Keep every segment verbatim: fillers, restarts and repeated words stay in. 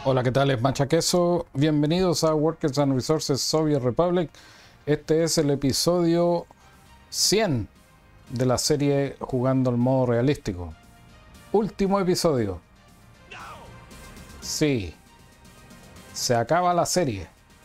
Hola, ¿qué tal? Es Machaqueso. Bienvenidos a Workers and Resources Soviet Republic. Este es el episodio cien de la serie Jugando el modo realístico. Último episodio. Sí. Se acaba la serie.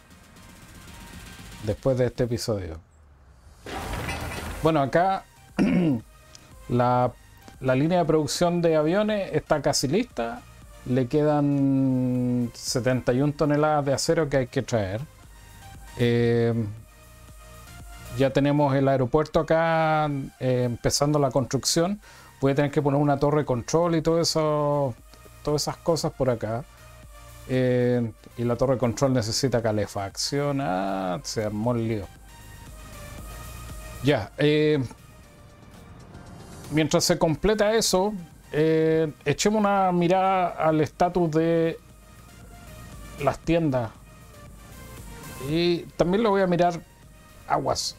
Después de este episodio. Bueno, acá la, la línea de producción de aviones está casi lista. Le quedan setenta y una toneladas de acero que hay que traer. Eh, ya tenemos el aeropuerto acá eh, empezando la construcción. Voy a tener que poner una torre de control y todo eso, todas esas cosas por acá. Eh, y la torre de control necesita calefacción. Ah, se armó el lío. Ya. Eh, mientras se completa eso... Eh, echemos una mirada al estatus de las tiendas y también lo voy a mirar aguas.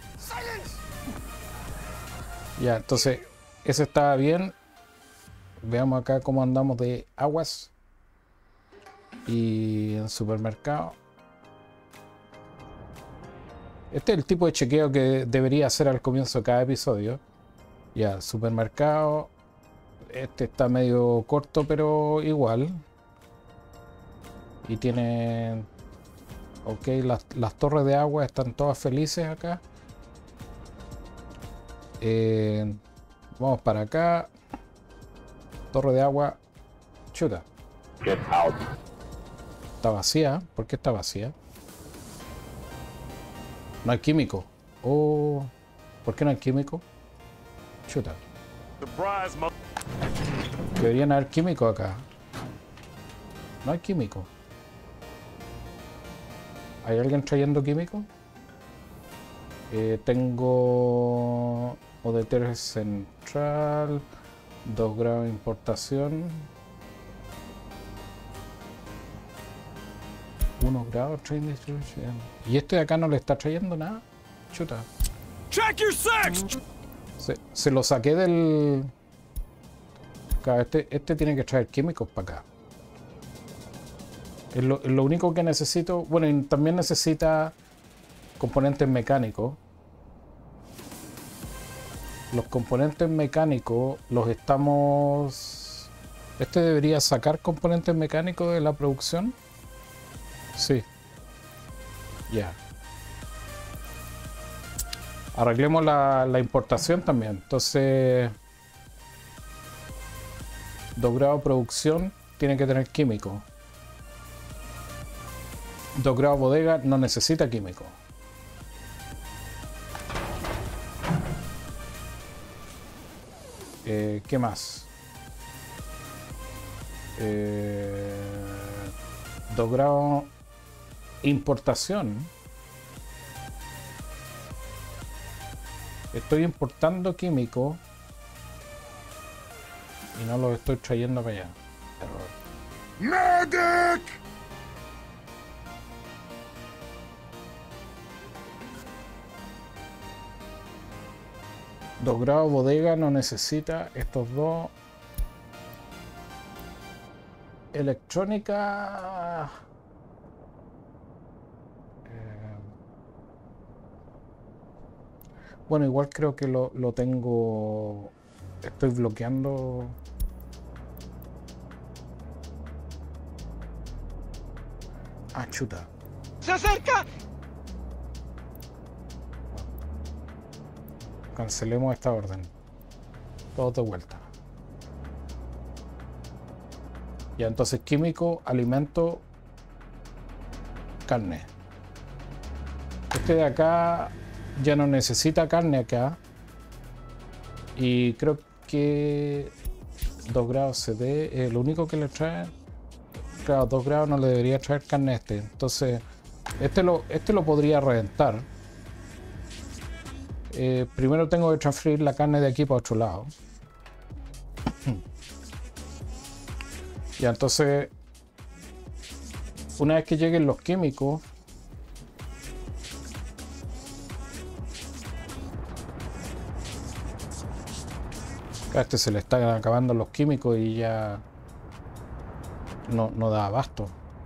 Ya, entonces ese está bien. Veamos acá cómo andamos de aguas y en supermercado. Este es el tipo de chequeo que debería hacer al comienzo de cada episodio. Ya, supermercado. Este está medio corto, pero igual. Y tiene... Ok, las, las torres de agua están todas felices acá. Eh, vamos para acá. Torre de agua. Chuta. Get out. Está vacía. ¿Por qué está vacía? No hay químico. Oh, ¿por qué no hay químico? Chuta. Deberían haber químico acá. No hay químico. ¿Hay alguien trayendo químico? Eh, tengo Odetero central, dos grados de importación, uno grados train distribution. ¿Y este de acá no le está trayendo nada? Chuta. Check your sex. Se, se lo saqué del... Claro, este, este tiene que traer químicos para acá. Es lo, es lo único que necesito. Bueno, y también necesita componentes mecánicos. Los componentes mecánicos los estamos... ¿Este debería sacar componentes mecánicos de la producción? Sí. Ya. Yeah. Arreglemos la, la importación también. Entonces... dos grados producción tiene que tener químico. dos grados bodega no necesita químico. Eh, ¿Qué más? Eh, dos grados importación. Estoy importando químico. Y no los estoy trayendo para allá. Error. Medic. Dos grados bodega no necesita estos dos. Electrónica. Eh, bueno, igual creo que lo, lo tengo. Estoy bloqueando. Ah, chuta. ¡Se acerca! Cancelemos esta orden. Todo de vuelta. Ya, entonces químico, alimento, carne. Este de acá ya no necesita carne acá. Y creo que dos grados C D es lo único que le trae. Claro, dos grados no le debería traer carne a este. Entonces, este lo, este lo podría reventar. Eh, primero tengo que transferir la carne de aquí para otro lado. Ya, entonces, una vez que lleguen los químicos, a este se le están acabando los químicos y ya no, no da abasto.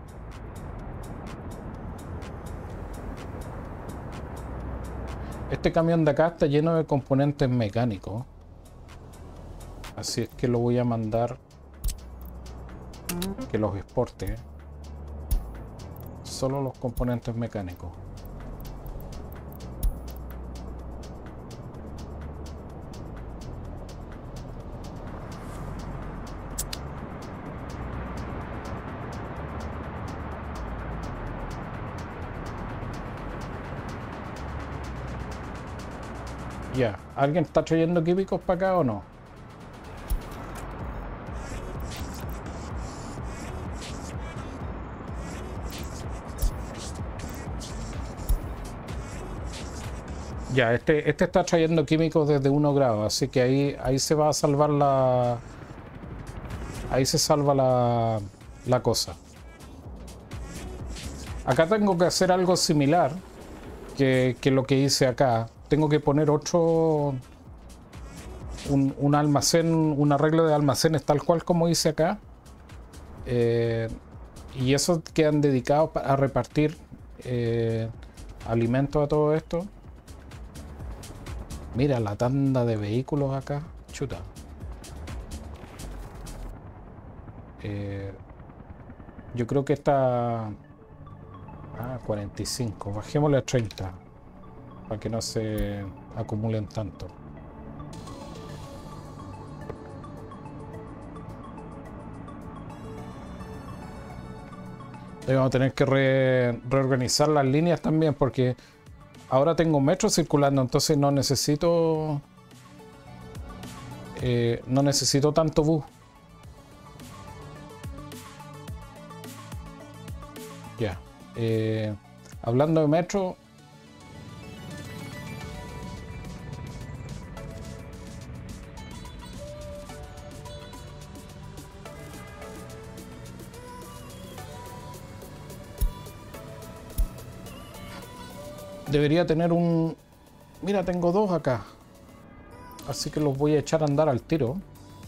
Este camión de acá está lleno de componentes mecánicos. Así es que lo voy a mandar que los exporte. Solo los componentes mecánicos. Ya, ¿alguien está trayendo químicos para acá o no? Ya, este, este está trayendo químicos desde uno grado, así que ahí, ahí se va a salvar la... Ahí se salva la, la cosa. Acá tengo que hacer algo similar que, que lo que hice acá. Tengo que poner otro... Un, un almacén, un arreglo de almacenes tal cual como hice acá. Eh, y esos quedan dedicados a repartir eh, alimentos a todo esto. Mira la tanda de vehículos acá. Chuta. Eh, yo creo que está... Ah, cuarenta y cinco. Bajémosle a treinta. Para que no se acumulen tanto. Y vamos a tener que re, reorganizar las líneas también porque... Ahora tengo metro circulando, entonces no necesito... Eh, no necesito tanto bus. Ya. Eh, hablando de metro... Debería tener un... Mira, tengo dos acá. Así que los voy a echar a andar al tiro.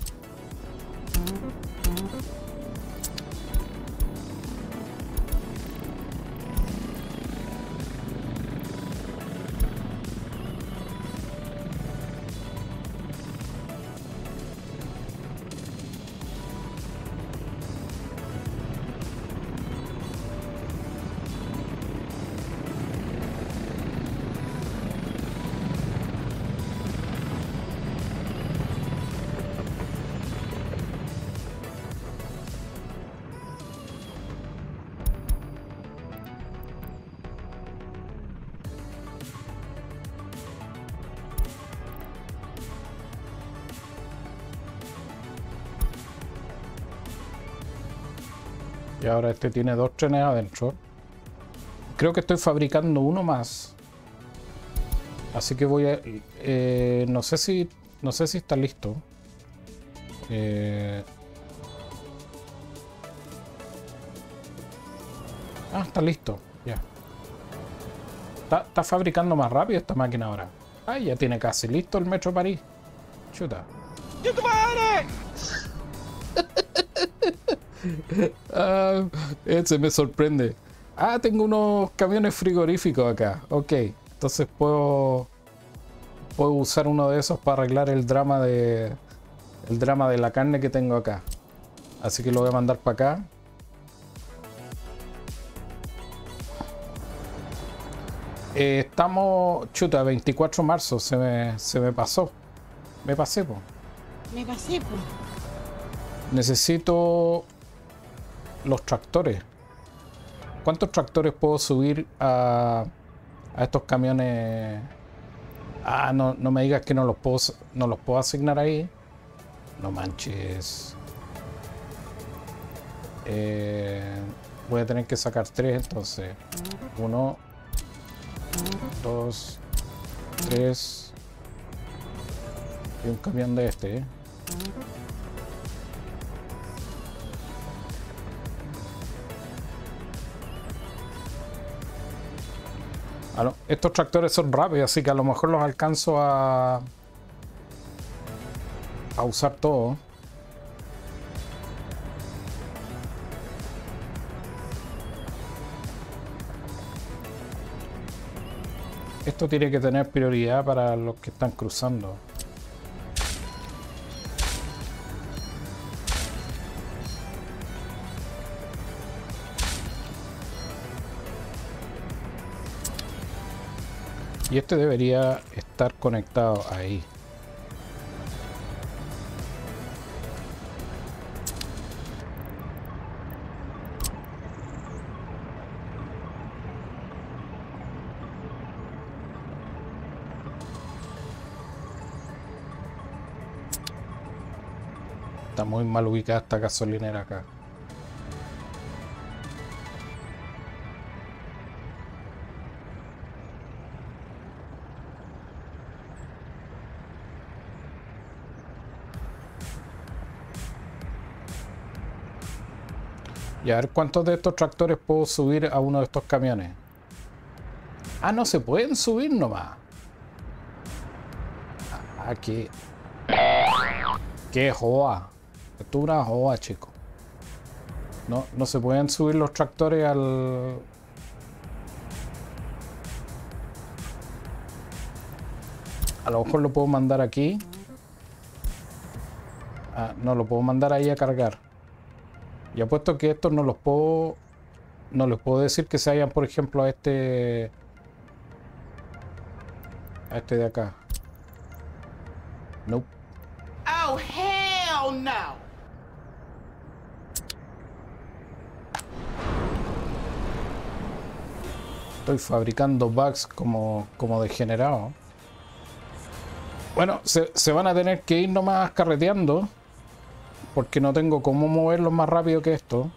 Y ahora este tiene dos trenes adentro. Creo que estoy fabricando uno más. Así que voy a... Eh, no sé si... No sé si está listo. Eh... Ah, está listo. Ya. Está, está fabricando más rápido esta máquina ahora. Ah, ya tiene casi listo el Metro París. Chuta. Ah, ese me sorprende. Ah, tengo unos camiones frigoríficos acá. Ok, entonces puedo puedo usar uno de esos para arreglar el drama de el drama de la carne que tengo acá. Así que lo voy a mandar para acá. Eh, estamos, chuta, veinticuatro de marzo, se me, se me pasó. Me pasé, po. Me pasé, po. Necesito los tractores. ¿Cuántos tractores puedo subir a, a estos camiones? Ah, no, no me digas que no los puedo, no los puedo asignar ahí. No manches. Eh, voy a tener que sacar tres entonces. Uno, dos, tres. Y un camión de este, ¿eh? Ah, no. Estos tractores son rápidos, así que a lo mejor los alcanzo a, a usar todo. Esto tiene que tener prioridad para los que están cruzando. Y este debería estar conectado ahí. Está muy mal ubicada esta gasolinera acá. Y a ver cuántos de estos tractores puedo subir a uno de estos camiones. Ah, no se pueden subir nomás. Aquí. Qué joa. Esto es una joa, chico. No, no se pueden subir los tractores al... A lo mejor lo puedo mandar aquí. Ah, no, lo puedo mandar ahí a cargar. Y apuesto que estos no los puedo... No les puedo decir que se vayan, por ejemplo, a este... A este de acá. Nope. Oh, hell no. Estoy fabricando bugs como, como degenerado. Bueno, se, se van a tener que ir nomás carreteando. Porque no tengo cómo moverlos más rápido que esto.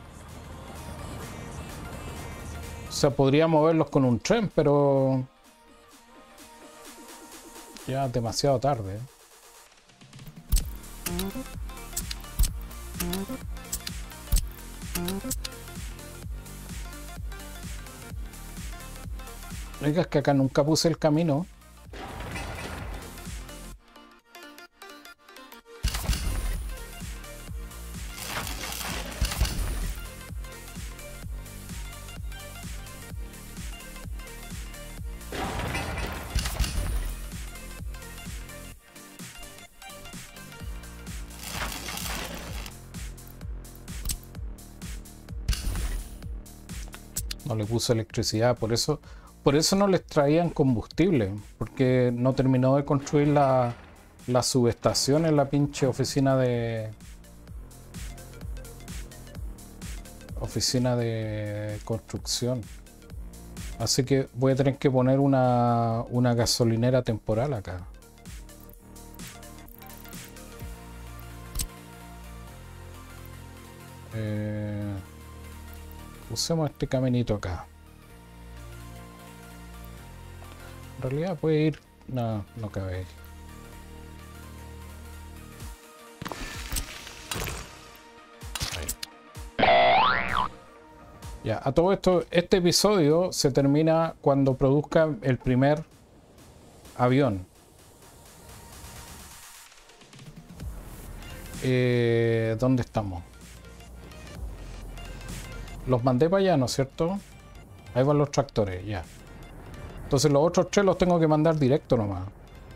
O sea, podría moverlos con un tren, pero... Ya es demasiado tarde. Oiga, es que acá nunca puse el camino. No le puso electricidad, por eso, por eso no les traían combustible, porque no terminó de construir la, la subestación en la pinche oficina de... Oficina de construcción. Así que voy a tener que poner una, una gasolinera temporal acá. Eh... Usemos este caminito acá. En realidad puede ir... No, no cabe ahí. Ahí. Ya, a todo esto, este episodio se termina cuando produzca el primer avión. Eh, ¿Dónde estamos? Los mandé para allá, ¿no es cierto? Ahí van los tractores, ya. Entonces los otros tres los tengo que mandar directo nomás.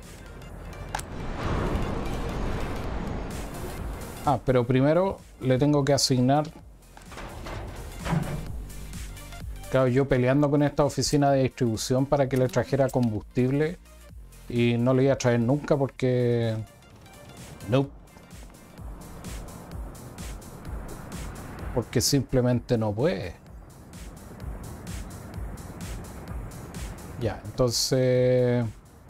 Ah, pero primero le tengo que asignar... Claro, yo peleando con esta oficina de distribución para que le trajera combustible y no le iba a traer nunca porque... Nope. Porque simplemente no puede. Ya, entonces...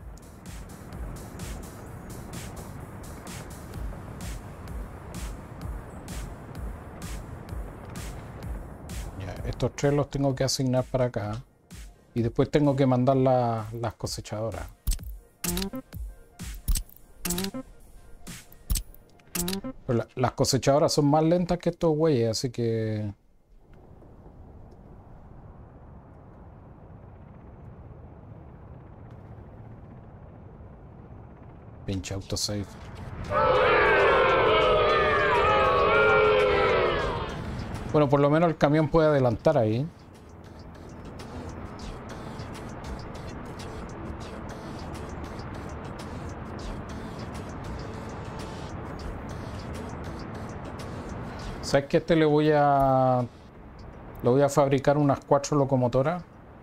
Ya, estos tres los tengo que asignar para acá. Y después tengo que mandar la, las cosechadoras. Pero la, las cosechadoras son más lentas que estos güeyes, así que... Pinche autosave. Bueno, por lo menos el camión puede adelantar ahí. ¿Sabes que este le voy a... Le voy a fabricar unas cuatro locomotoras?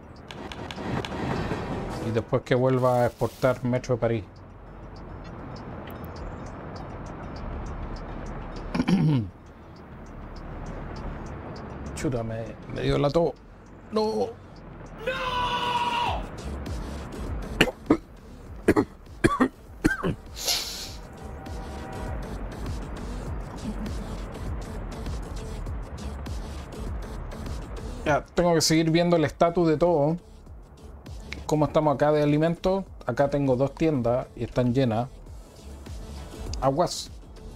Y después que vuelva a exportar Metro de París. Chuta, me, me dio la tos. No. Ya, tengo que seguir viendo el estatus de todo. Cómo estamos acá de alimentos. Acá tengo dos tiendas y están llenas. Aguas.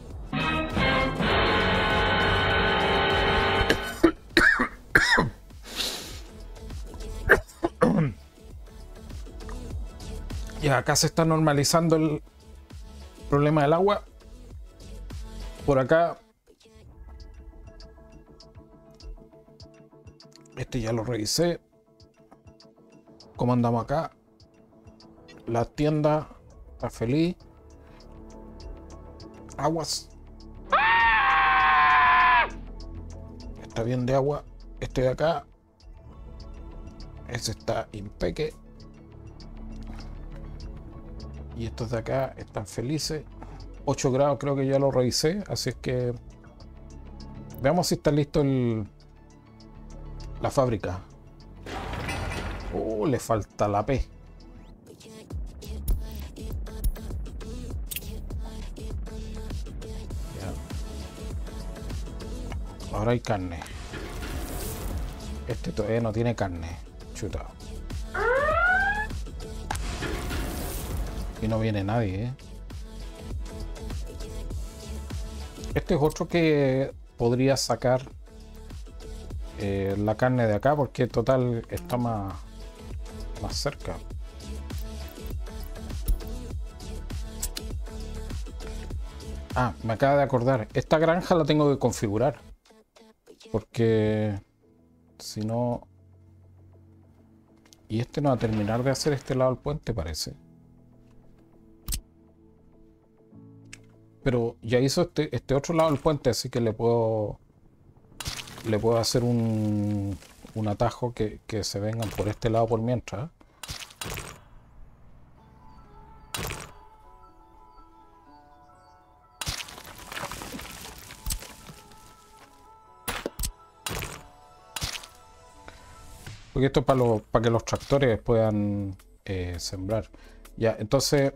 Ya, acá se está normalizando el problema del agua. Por acá. Este ya lo revisé. ¿Cómo andamos acá? La tienda está feliz. Aguas. Está bien de agua. Este de acá. Ese está impeque. Y estos de acá están felices. ocho grados creo que ya lo revisé. Así es que veamos si está listo el... la fábrica. Oh, le falta la P. Ya. Ahora hay carne. Este todavía no tiene carne. Chuta. Y no viene nadie, ¿eh? Este es otro que podría sacar eh, la carne de acá porque total está más, más cerca. Ah, me acaba de acordar. Esta granja la tengo que configurar. Porque si no... Y este no va a terminar de hacer este lado del puente, parece. Pero ya hizo este, este otro lado del puente, así que le puedo le puedo hacer un, un atajo que, que se vengan por este lado por mientras. Porque esto es para, lo, para que los tractores puedan eh, sembrar. Ya, entonces...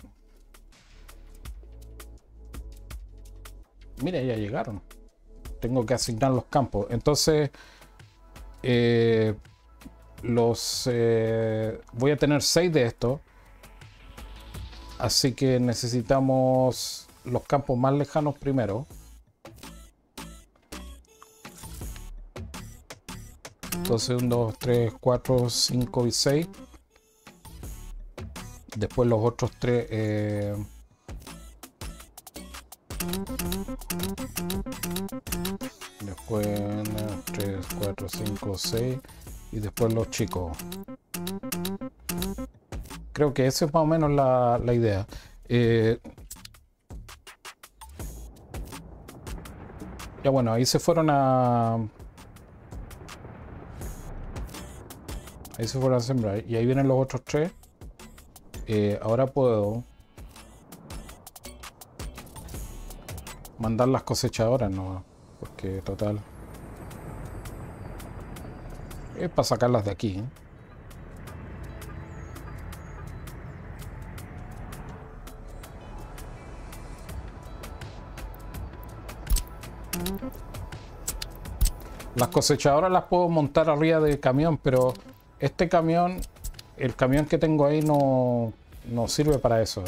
Mira, ya llegaron. Tengo que asignar los campos. Entonces, eh, los eh, voy a tener seis de estos. Así que necesitamos los campos más lejanos primero. Entonces, uno, dos, tres, cuatro, cinco y seis. Después los otros tres... Eh, después tres, cuatro, cinco, seis y después los chicos. Creo que esa es más o menos la, la idea. Eh, ya bueno, ahí se fueron a... Ahí se fueron a sembrar y ahí vienen los otros tres. Eh, ahora puedo mandar las cosechadoras, no, porque total es para sacarlas de aquí, ¿eh? Las cosechadoras las puedo montar arriba del camión, pero este camión, el camión que tengo ahí no, no sirve para eso.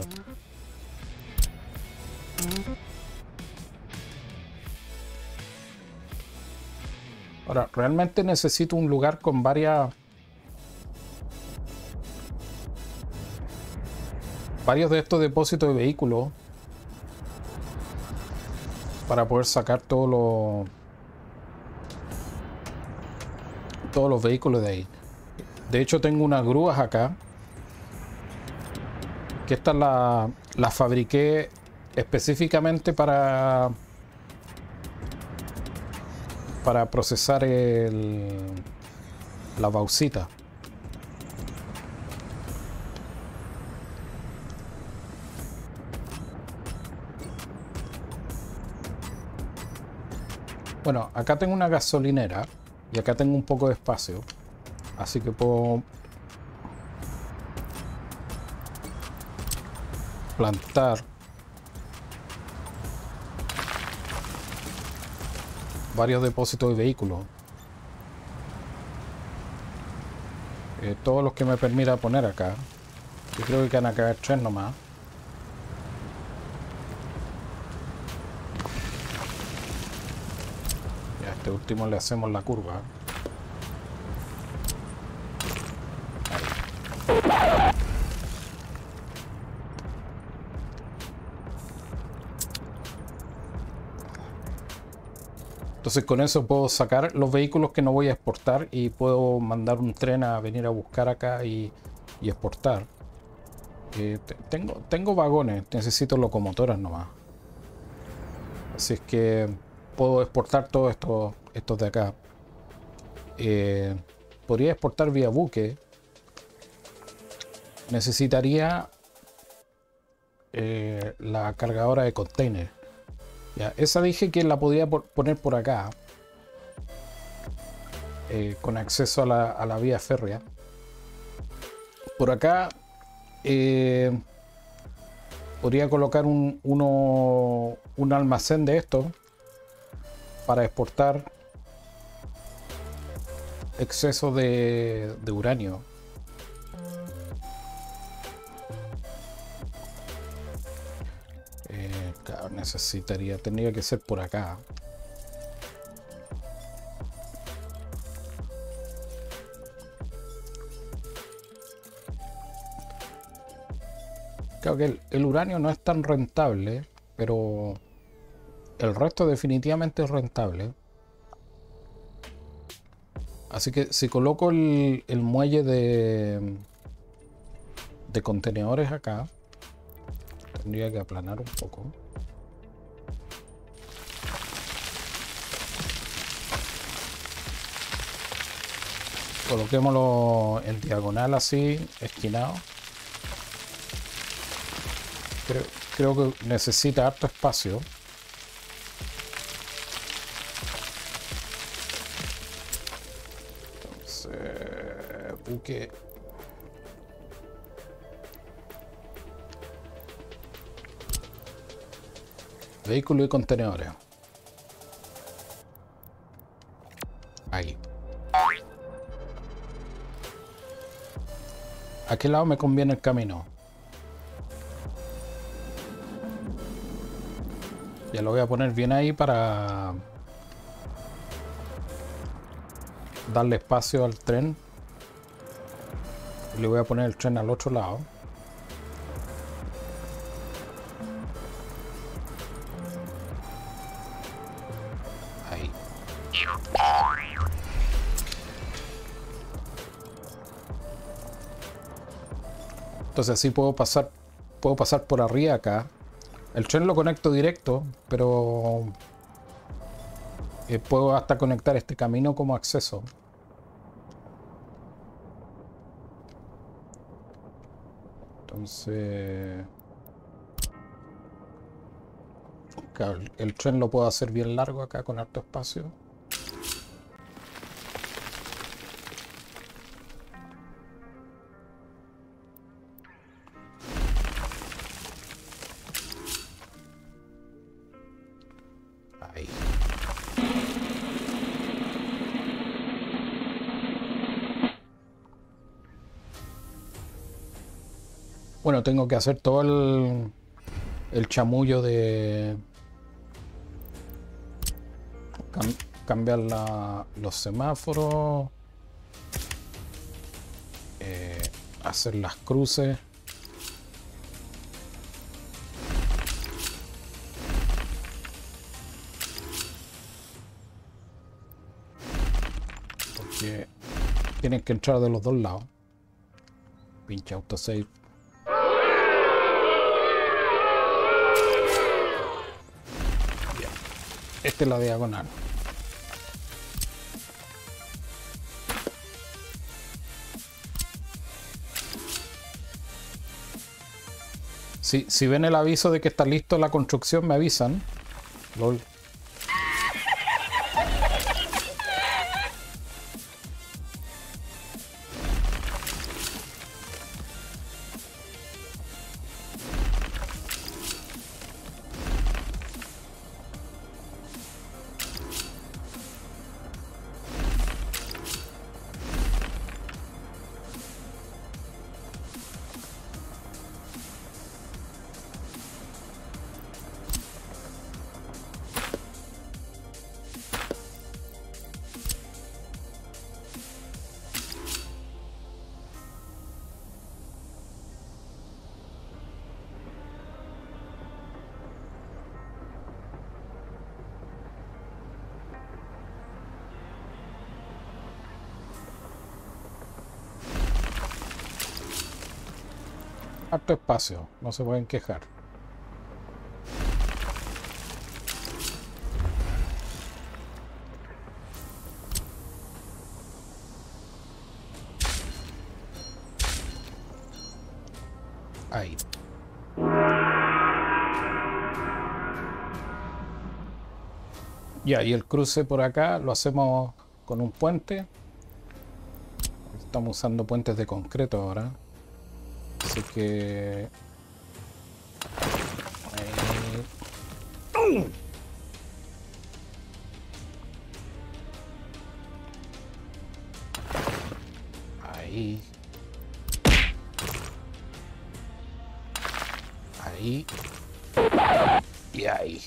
Ahora, realmente necesito un lugar con varias... varios de estos depósitos de vehículos para poder sacar todos los... todos los vehículos de ahí. De hecho, tengo unas grúas acá. Que estas las la fabriqué específicamente para... para procesar el, la bauxita. Bueno, acá tengo una gasolinera y acá tengo un poco de espacio, así que puedo plantar varios depósitos de vehículos, eh, todos los que me permita poner acá. Yo creo que van a caer tres nomás. Y a este último le hacemos la curva. Entonces con eso puedo sacar los vehículos que no voy a exportar y puedo mandar un tren a venir a buscar acá y, y exportar. Eh, tengo, tengo vagones, necesito locomotoras nomás. Así es que puedo exportar todos estos, estos de acá. Eh, podría exportar vía buque. Necesitaría eh, la cargadora de container. Ya, esa dije que la podía por, poner por acá, eh, con acceso a la, a la vía férrea. Por acá eh, podría colocar un, uno, un almacén de esto para exportar exceso de, de uranio. Claro, necesitaría, tendría que ser por acá. Creo que el, el uranio no es tan rentable, pero el resto definitivamente es rentable. Así que si coloco el, el muelle de, de contenedores acá, tendría que aplanar un poco. Coloquémoslo en diagonal así, esquinado. Creo, creo que necesita harto espacio. Entonces, buque. Vehículos y contenedores. Ahí. ¿A qué lado me conviene el camino? Ya lo voy a poner bien ahí para darle espacio al tren. Le voy a poner el tren al otro lado. Ahí. Entonces así puedo pasar, puedo pasar por arriba acá. El tren lo conecto directo, pero eh, puedo hasta conectar este camino como acceso. Entonces, claro, el tren lo puedo hacer bien largo acá con harto espacio. Ahí. Bueno, tengo que hacer todo el, el chamullo de cam, cambiar la, los semáforos, eh, hacer las cruces. Porque tienen que entrar de los dos lados. Pinche autosave. Esta es la diagonal. Si, si ven el aviso de que está listo la construcción, me avisan. Lol. Harto espacio, no se pueden quejar. Ahí. Ya, y el cruce por acá lo hacemos con un puente. Estamos usando puentes de concreto ahora. Así que... Ahí. Ahí. Ahí. Y ahí.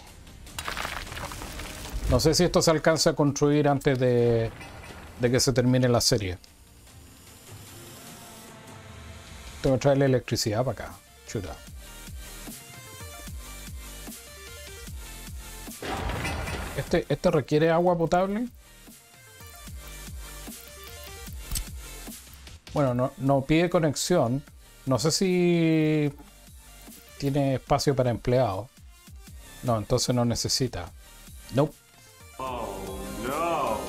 No sé si esto se alcanza a construir antes de, de que se termine la serie. Tengo que traerle electricidad para acá. Chuta. Este, este requiere agua potable. Bueno, no, no pide conexión. No sé si tiene espacio para empleados. No, entonces no necesita. Nope. Oh, no.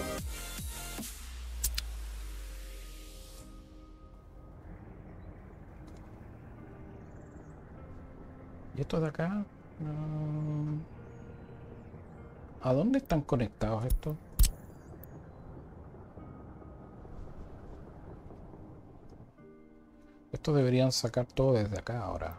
¿Y estos de acá? No. ¿A dónde están conectados estos? Estos deberían sacar todo desde acá ahora.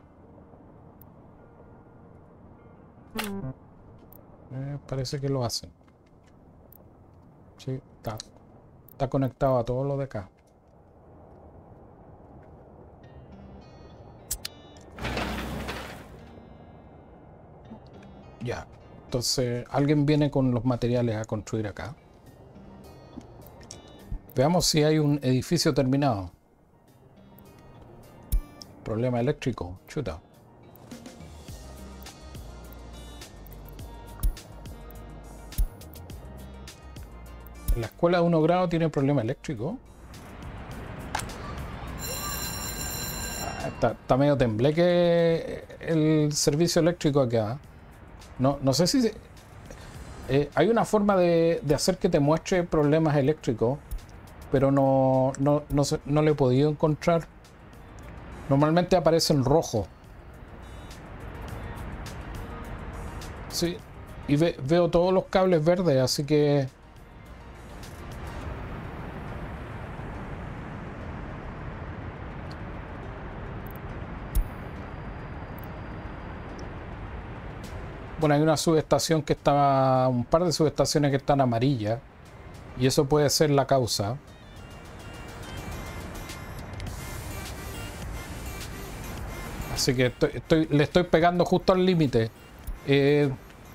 Eh, parece que lo hacen. Sí, está. Está conectado a todo lo de acá. Ya. Entonces, alguien viene con los materiales a construir acá. Veamos si hay un edificio terminado. Problema eléctrico. Chuta. La escuela de uno grado tiene problema eléctrico. Ah, está, está medio tembleque el servicio eléctrico acá. No, no sé si... Eh, hay una forma de, de hacer que te muestre problemas eléctricos, pero no, no, no, se, no le he podido encontrar. Normalmente aparece en rojo. Sí, y ve, veo todos los cables verdes, así que... Bueno, hay una subestación que está... Un par de subestaciones que están amarillas. Y eso puede ser la causa. Así que estoy, estoy, le estoy pegando justo al límite. Eh,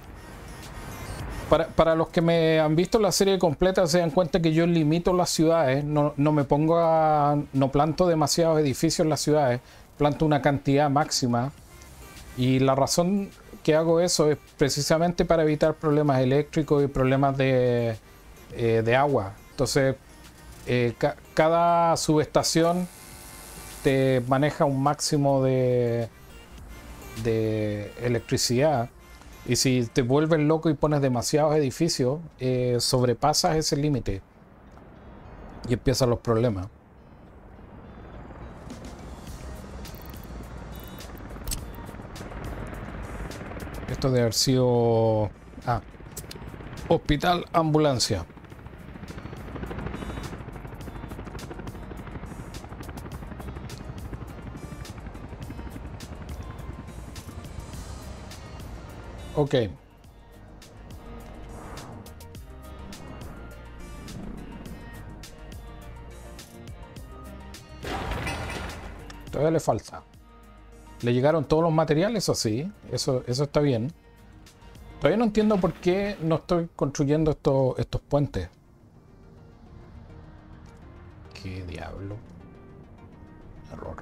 para, para los que me han visto la serie completa se dan cuenta que yo limito las ciudades. No, no me pongo a... No planto demasiados edificios en las ciudades. Planto una cantidad máxima. Y la razón que hago eso es precisamente para evitar problemas eléctricos y problemas de, eh, de agua. Entonces, eh, ca cada subestación te maneja un máximo de, de electricidad. Y si te vuelves loco y pones demasiados edificios, eh, sobrepasas ese límite y empiezan los problemas. Esto debe haber sido... Ah, hospital, ambulancia. Ok. Todavía le falta. Le llegaron todos los materiales, o sí. Eso, eso está bien. Todavía no entiendo por qué no estoy construyendo estos, estos puentes. ¿Qué diablo? Error.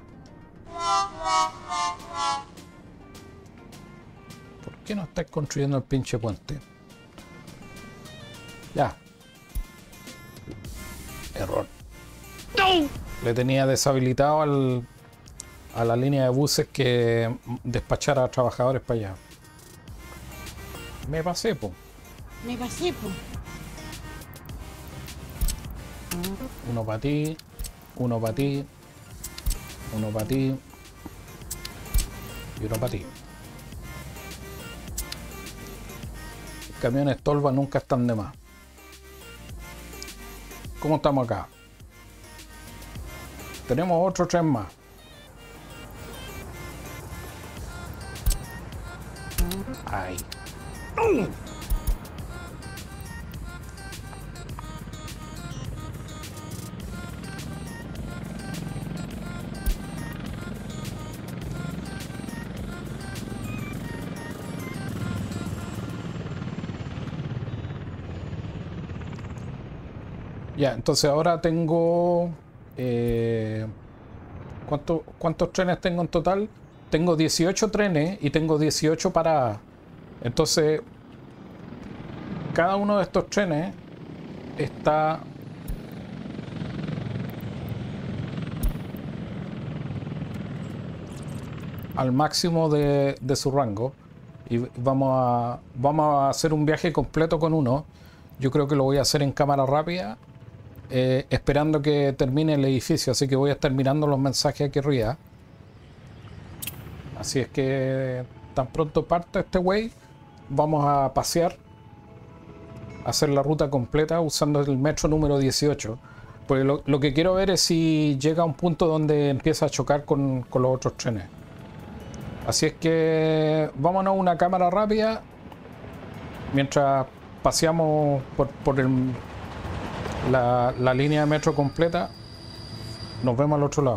¿Por qué no estáis construyendo el pinche puente? Ya. Error. ¡No! Le tenía deshabilitado al, a la línea de buses que despachara a trabajadores para allá. Me pasé, po. Me pasé, po. Uno para ti, uno para ti, uno para ti y uno para ti. Los camiones tolva nunca están de más. ¿Cómo estamos acá? Tenemos otro tren más. Ay. Ya, entonces ahora tengo... Eh, ¿cuánto, ¿Cuántos trenes tengo en total? Tengo dieciocho trenes y tengo dieciocho paradas. Entonces, cada uno de estos trenes está... al máximo de, de su rango. Y vamos a, vamos a hacer un viaje completo con uno. Yo creo que lo voy a hacer en cámara rápida. Eh, esperando que termine el edificio, así que voy a estar mirando los mensajes aquí arriba. Así es que tan pronto parte este way, vamos a pasear, a hacer la ruta completa usando el metro número dieciocho. Porque lo, lo que quiero ver es si llega a un punto donde empieza a chocar con, con los otros trenes. Así es que vámonos a una cámara rápida mientras paseamos por, por el... La, la línea de metro completa. Nos vemos al otro lado.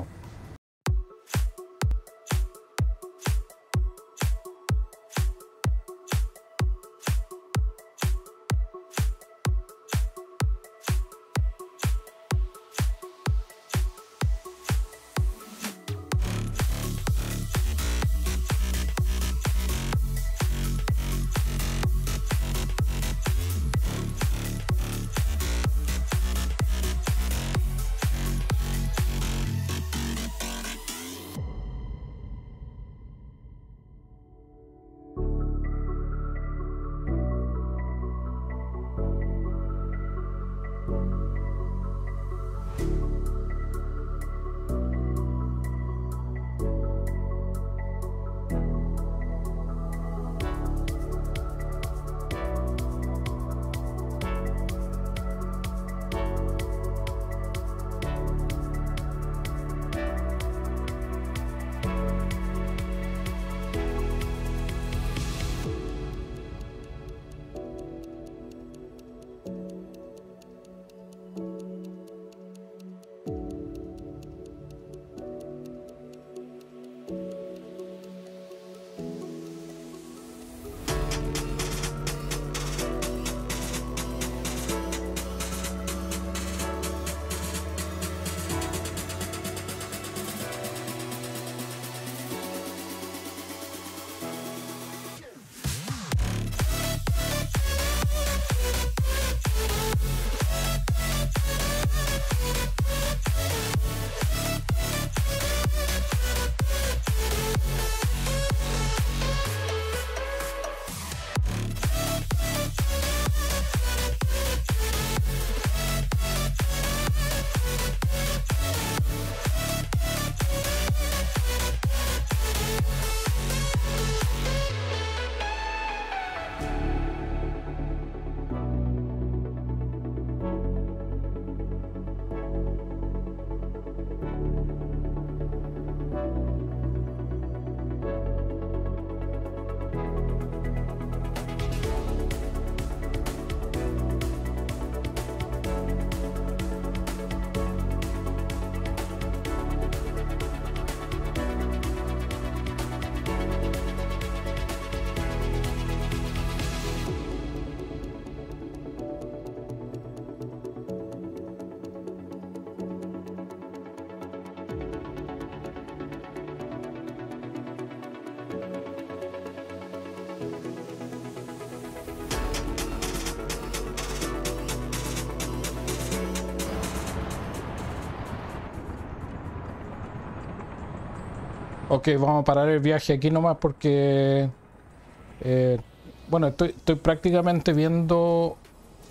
Ok, vamos a parar el viaje aquí nomás porque... Eh, bueno, estoy, estoy prácticamente viendo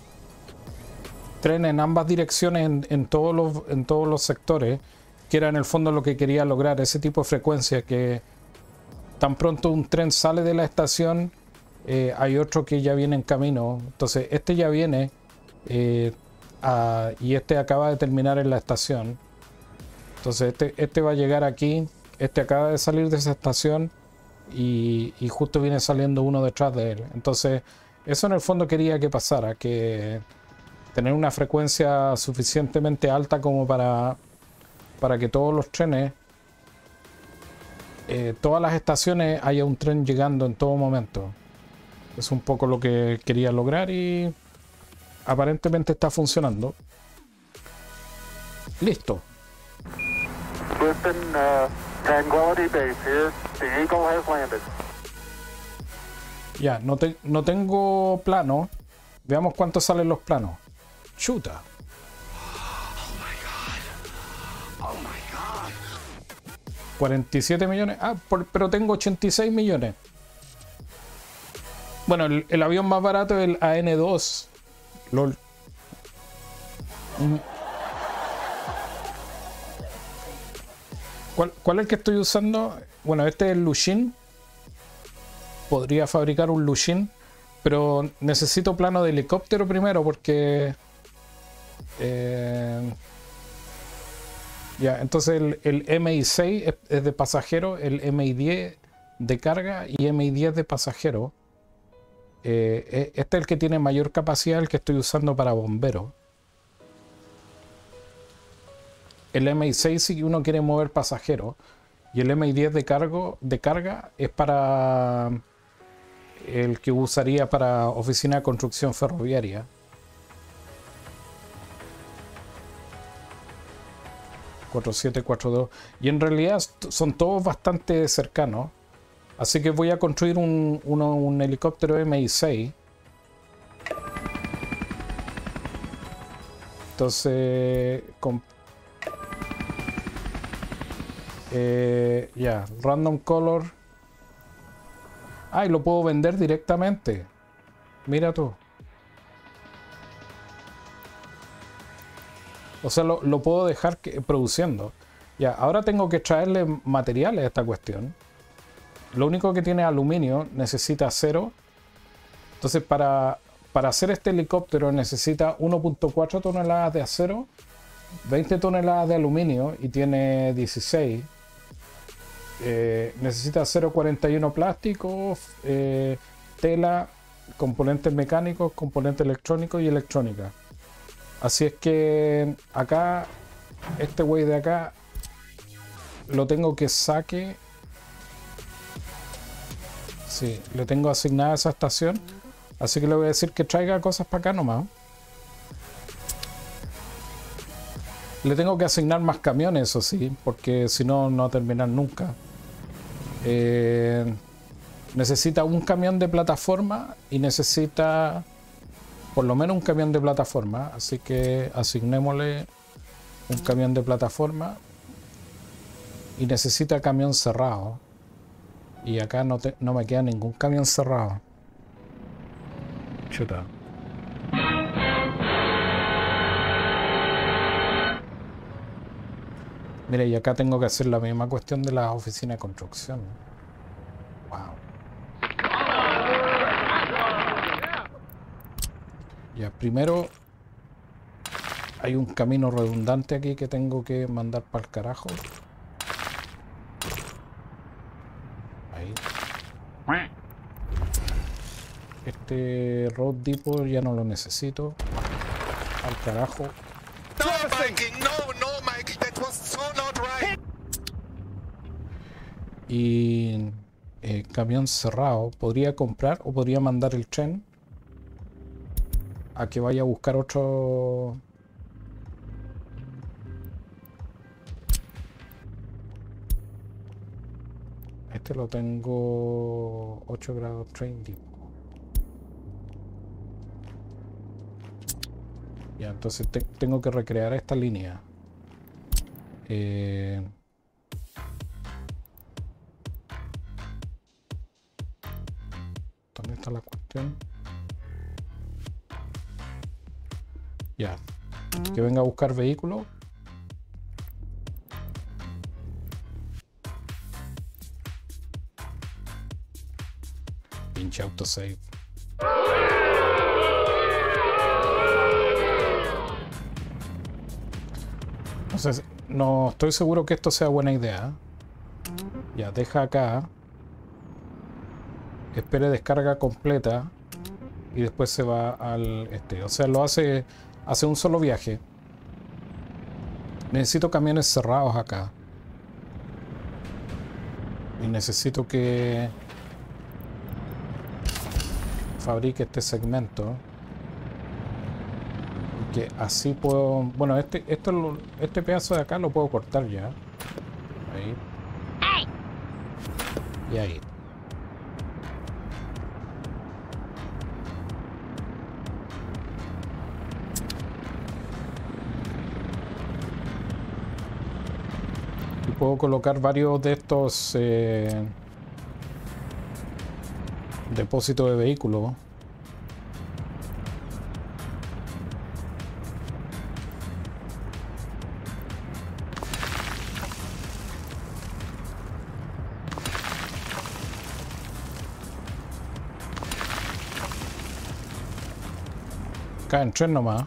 tren en ambas direcciones en, en, todos los, en todos los sectores, que era en el fondo lo que quería lograr, ese tipo de frecuencia, que tan pronto un tren sale de la estación, eh, hay otro que ya viene en camino. Entonces este ya viene eh, a, y este acaba de terminar en la estación. Entonces este, este va a llegar aquí, este acaba de salir de esa estación y, y justo viene saliendo uno detrás de él. Entonces eso en el fondo quería que pasara, que tener una frecuencia suficientemente alta como para, para que todos los trenes, eh, todas las estaciones haya un tren llegando en todo momento. Es un poco lo que quería lograr y aparentemente está funcionando. Listo. Houston, uh, Tranquility Base here. The Eagle has landed. Ya, no, te, no tengo plano. Veamos cuánto salen los planos. Chuta. cuarenta y siete millones. Ah, por, pero tengo ochenta y seis millones. Bueno, el, el avión más barato es el A N dos. LOL. ¿Cuál, ¿Cuál es el que estoy usando? Bueno, este es el Lushin. Podría fabricar un Lushin, pero necesito plano de helicóptero primero porque... Eh, ya, entonces el, el M I seis es, es de pasajero, el M I diez de carga y M I diez de pasajero. Eh, este es el que tiene mayor capacidad, el que estoy usando para bomberos. El M I seis si uno quiere mover pasajeros y el M I diez de, cargo, de carga es para el que usaría para oficina de construcción ferroviaria. cuatro siete cuatro dos, y en realidad son todos bastante cercanos, así que voy a construir un, uno, un helicóptero M I seis. Entonces con, eh, ya yeah, random color. Ah, y lo puedo vender directamente, mira tú. O sea, lo, lo puedo dejar que, produciendo. Ya, ahora tengo que traerle materiales a esta cuestión. Lo único que tiene aluminio, necesita acero. Entonces, para, para hacer este helicóptero necesita uno punto cuatro toneladas de acero, veinte toneladas de aluminio y tiene dieciséis. Eh, necesita cero punto cuarenta y uno plástico, eh, tela, componentes mecánicos, componentes electrónicos y electrónica. Así es que acá, este güey de acá, lo tengo que saque. Sí, le tengo asignada esa estación. Así que le voy a decir que traiga cosas para acá nomás. Le tengo que asignar más camiones, eso sí, porque si no, no va a terminar nunca. Eh, necesita un camión de plataforma y necesita... por lo menos un camión de plataforma, así que asignémosle un camión de plataforma y necesita camión cerrado y acá no, te, no me queda ningún camión cerrado. Chuta. Mira, y acá tengo que hacer la misma cuestión de la oficina de construcción. Wow. Ya, primero hay un camino redundante aquí que tengo que mandar para el carajo. Ahí. Este road depot ya no lo necesito. Al carajo. No, Mikey, no, no, Mikey, that was so not right. Y eh, camión cerrado. Podría comprar o podría mandar el tren a que vaya a buscar otro. Este lo tengo ocho grados train depot. Ya, entonces te, tengo que recrear esta línea. Eh, está la cuestión? Ya. Que venga a buscar vehículo. Pinche autosave. No sé, no estoy seguro que esto sea buena idea. Ya, deja acá. Espere descarga completa. Y después se va al este. O sea, lo hace, hace un solo viaje. Necesito camiones cerrados acá. Y necesito que fabrique este segmento. Que así puedo... Bueno, este, esto, lo- este pedazo de acá lo puedo cortar ya. Ahí. Y ahí. Y puedo colocar varios de estos eh, depósitos de vehículos. Caen tres nomás.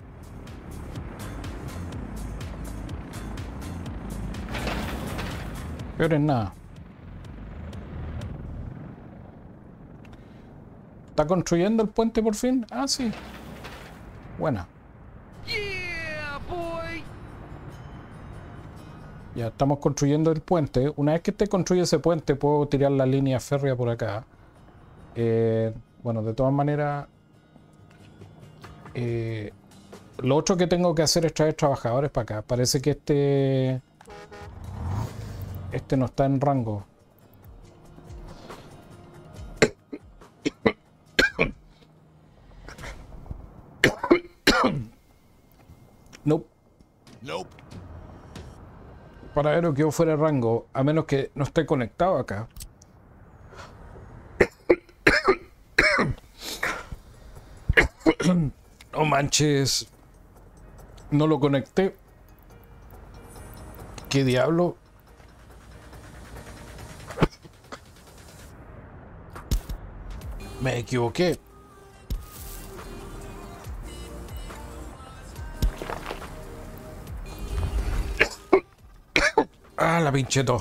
Peor es nada. ¿Está construyendo el puente por fin? Ah, sí. Buena. Ya estamos construyendo el puente. Una vez que esté construido ese puente, puedo tirar la línea férrea por acá. Eh, bueno, de todas maneras... Eh, lo otro que tengo que hacer es traer trabajadores para acá. Parece que este... Este no está en rango. Nope. Nope. Para ver que yo fuera de rango, a menos que no esté conectado acá. No manches. No lo conecté. ¿Qué diablo? Me equivoqué. Ah, la pinche tos.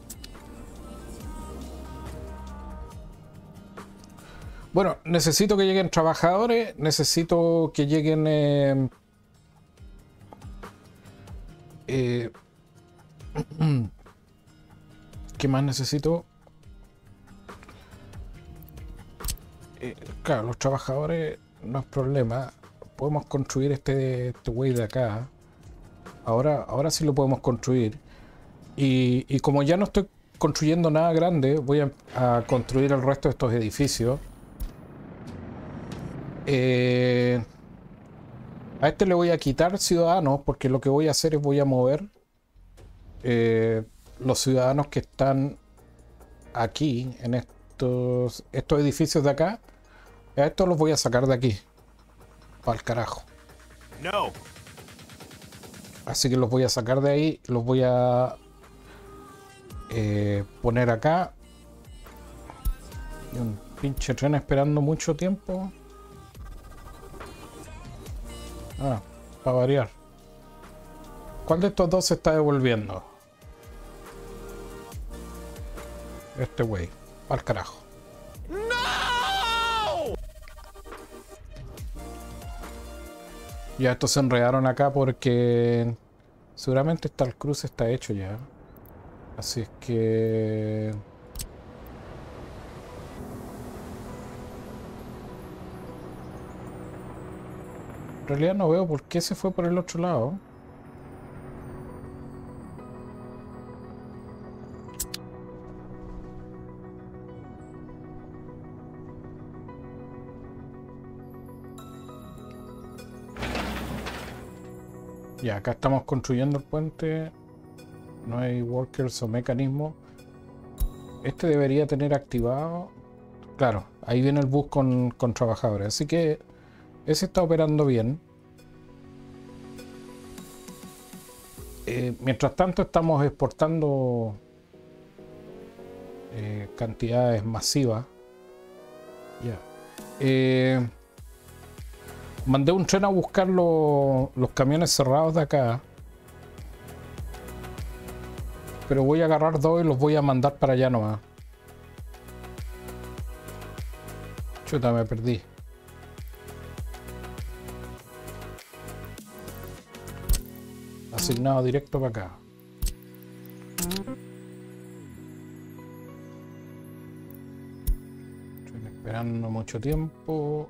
Bueno, necesito que lleguen trabajadores, necesito que lleguen... Eh, eh, ¿qué más necesito? Eh, claro, los trabajadores no es problema. Podemos construir este, este güey de acá. Ahora, ahora sí lo podemos construir. Y, y como ya no estoy construyendo nada grande, voy a, a construir el resto de estos edificios. Eh, a este le voy a quitar ciudadanos porque lo que voy a hacer es voy a mover eh, los ciudadanos que están aquí en estos, estos edificios de acá. A estos los voy a sacar de aquí para el carajo. No. Así que los voy a sacar de ahí, los voy a eh, poner acá. Y un pinche tren esperando mucho tiempo. Ah, para variar. ¿Cuál de estos dos se está devolviendo? Este güey, al carajo. No! Ya estos se enredaron acá porque seguramente está el cruce está hecho ya. Así es que... En realidad no veo por qué se fue por el otro lado. Ya, acá estamos construyendo el puente. No hay workers o mecanismos. Este debería tener activado. Claro, ahí viene el bus con, con trabajadores. Así que ese está operando bien. Eh, mientras tanto estamos exportando eh, cantidades masivas. Ya. Eh, mandé un tren a buscar lo, los camiones cerrados de acá. Pero voy a agarrar dos y los voy a mandar para allá nomás. Chuta, me perdí. Asignado directo para acá. Estoy esperando mucho tiempo.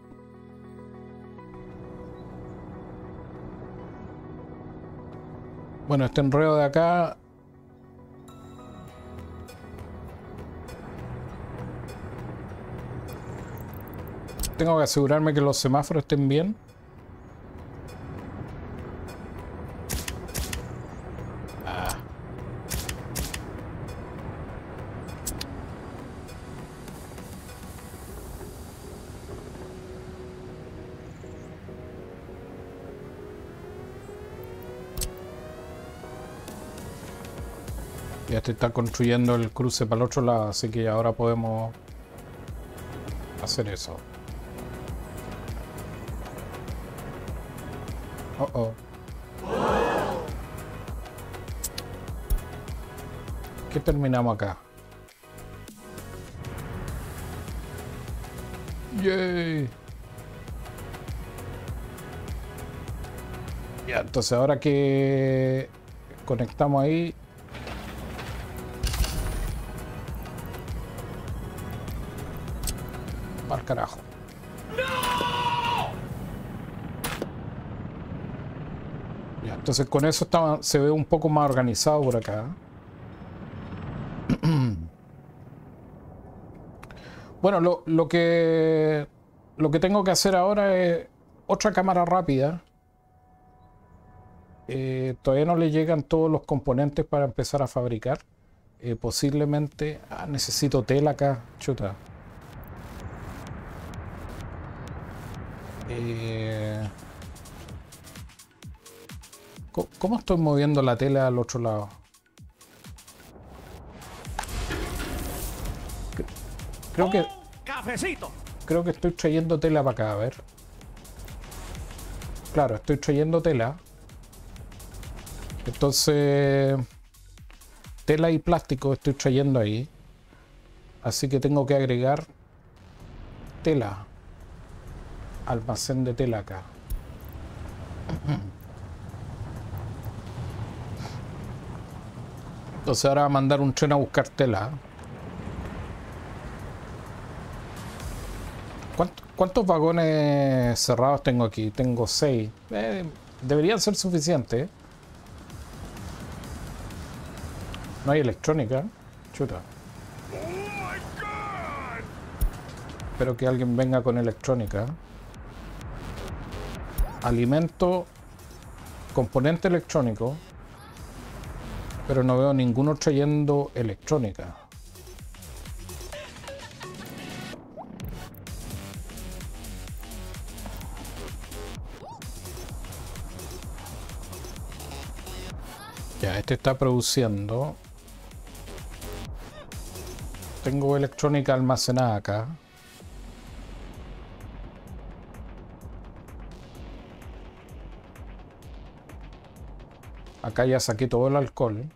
Bueno, este enredo de acá. Tengo que asegurarme que los semáforos estén bien. Ah. Ya te está construyendo el cruce para el otro lado, así que ahora podemos hacer eso. Oh, oh. ¿Qué terminamos acá? Yay. Ya, entonces ahora que conectamos ahí. Al carajo. Entonces con eso está, se ve un poco más organizado por acá. Bueno, lo, lo que lo que tengo que hacer ahora es otra cámara rápida. Eh, todavía no le llegan todos los componentes para empezar a fabricar. Eh, posiblemente... Ah, necesito tela acá. Chuta. Eh... ¿Cómo estoy moviendo la tela al otro lado? Creo que... ¡Cafecito! Creo que estoy trayendo tela para acá, a ver. Claro, estoy trayendo tela. Entonces... Tela y plástico estoy trayendo ahí. Así que tengo que agregar tela. Almacén de tela acá. Entonces ahora va a mandar un tren a buscar tela. ¿Cuántos, cuántos vagones cerrados tengo aquí? Tengo seis. Eh, deberían ser suficientes. No hay electrónica. Chuta. Espero que alguien venga con electrónica. Alimento. Componente electrónico. Pero no veo ninguno trayendo electrónica. Ya, este está produciendo. Tengo electrónica almacenada acá. Acá ya saqué todo el alcohol.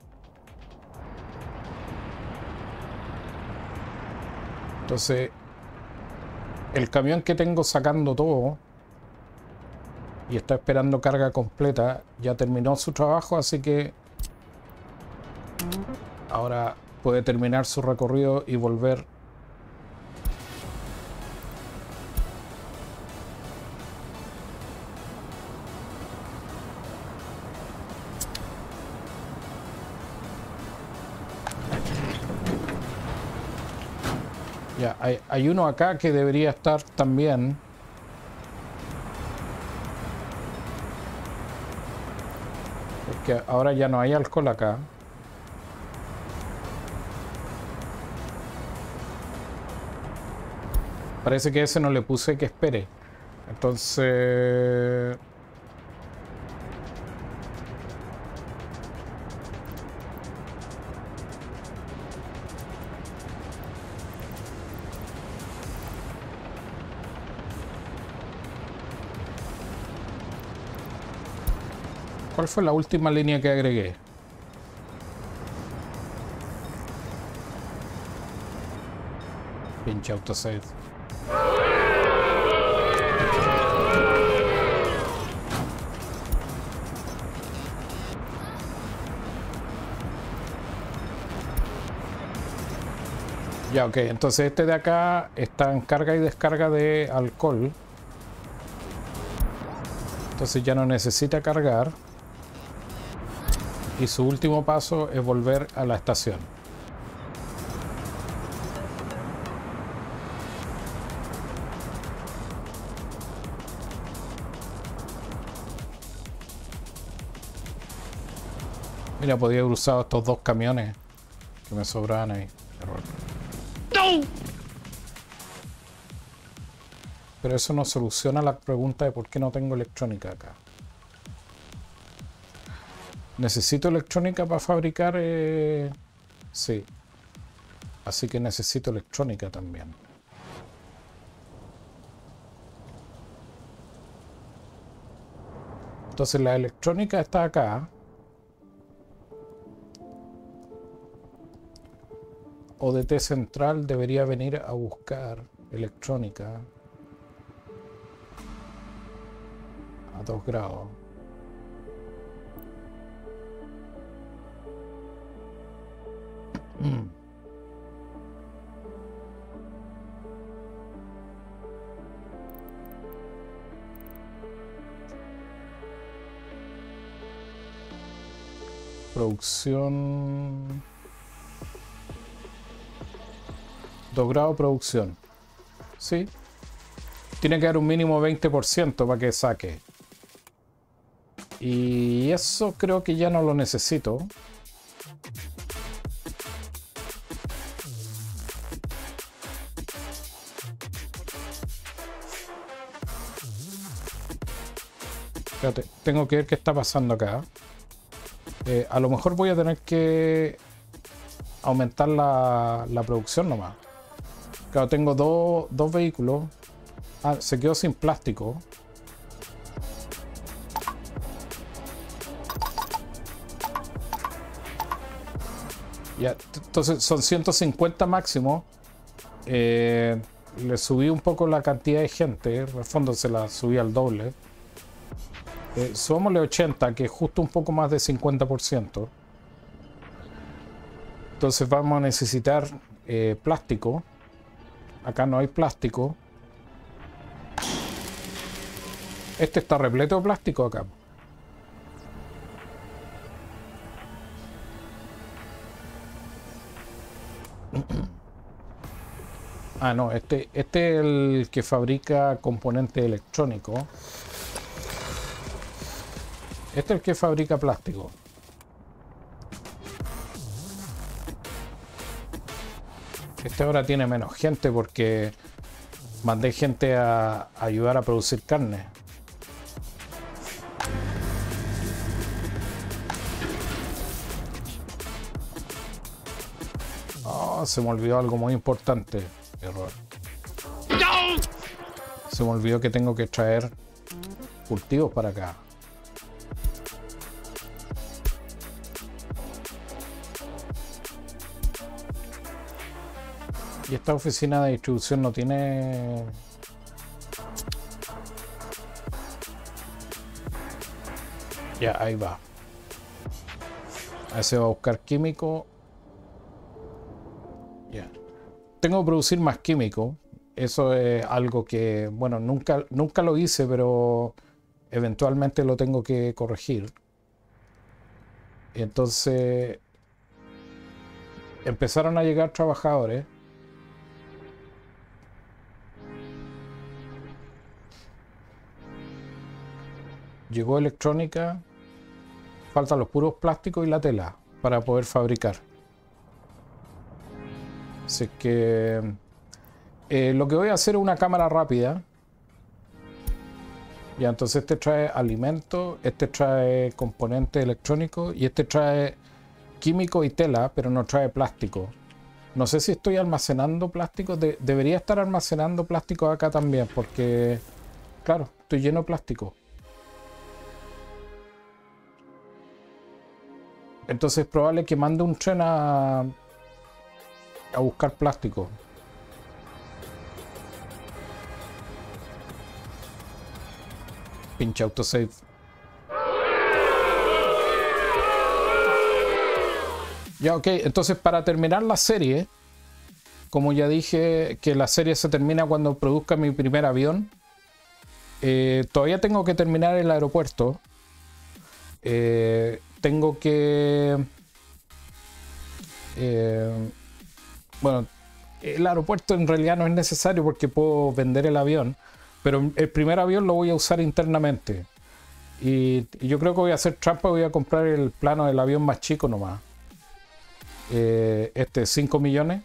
Entonces, el camión que tengo sacando todo y está esperando carga completa, ya terminó su trabajo, así que ahora puede terminar su recorrido y volver. Ya, hay, hay uno acá que debería estar también. Porque ahora ya no hay alcohol acá. Parece que ese no le puse que espere. Entonces... ¿Cuál fue la última línea que agregué? Pinche autosave. Ya, ok. Entonces este de acá está en carga y descarga de alcohol. Entonces ya no necesita cargar. Y su último paso es volver a la estación. Mira, podía haber usado estos dos camiones que me sobraban ahí. Error. ¡No! Pero eso no soluciona la pregunta de por qué no tengo electrónica acá. ¿Necesito electrónica para fabricar? Eh... Sí. Así que necesito electrónica también. Entonces la electrónica está acá. O D T central debería venir a buscar electrónica a dos grados. Mm. Producción. Dos grados producción. Sí. Tiene que haber un mínimo veinte por ciento para que saque. Y eso creo que ya no lo necesito. Espérate, tengo que ver qué está pasando acá. Eh, a lo mejor voy a tener que aumentar la, la producción nomás. Claro, tengo dos, dos vehículos. Ah, se quedó sin plástico. Ya, entonces son ciento cincuenta máximo. Eh, le subí un poco la cantidad de gente. En el fondo se la subí al doble. Eh, subámosle ochenta, que es justo un poco más de cincuenta por ciento. Entonces vamos a necesitar eh, plástico. Acá no hay plástico. Este está repleto de plástico acá. Ah, no, este, este es el que fabrica componentes electrónicos. Este es el que fabrica plástico. Este ahora tiene menos gente porque mandé gente a, a ayudar a producir carne. Oh, se me olvidó algo muy importante. Error. Se me olvidó que tengo que traer cultivos para acá. Y esta oficina de distribución no tiene... Ya, ahí va. Ahí se va a buscar químico. Ya. Tengo que producir más químico. Eso es algo que, bueno, nunca, nunca lo hice, pero eventualmente lo tengo que corregir. Entonces, empezaron a llegar trabajadores. Llegó electrónica, faltan los puros plásticos y la tela para poder fabricar. Así que eh, lo que voy a hacer es una cámara rápida. Ya, entonces este trae alimentos, este trae componentes electrónicos y este trae químico y tela, pero no trae plástico. No sé si estoy almacenando plástico. De, debería estar almacenando plástico acá también, porque, claro, estoy lleno de plástico. Entonces es probable que mande un tren a, a buscar plástico. Pinche autosave. Ya, ok. Entonces, para terminar la serie, como ya dije que la serie se termina cuando produzca mi primer avión, eh, todavía tengo que terminar el aeropuerto. Eh, tengo que... Eh, bueno, el aeropuerto en realidad no es necesario porque puedo vender el avión. Pero el primer avión lo voy a usar internamente. Y, y yo creo que voy a hacer trampa. Voy a comprar el plano del avión más chico nomás. Eh, este, cinco millones.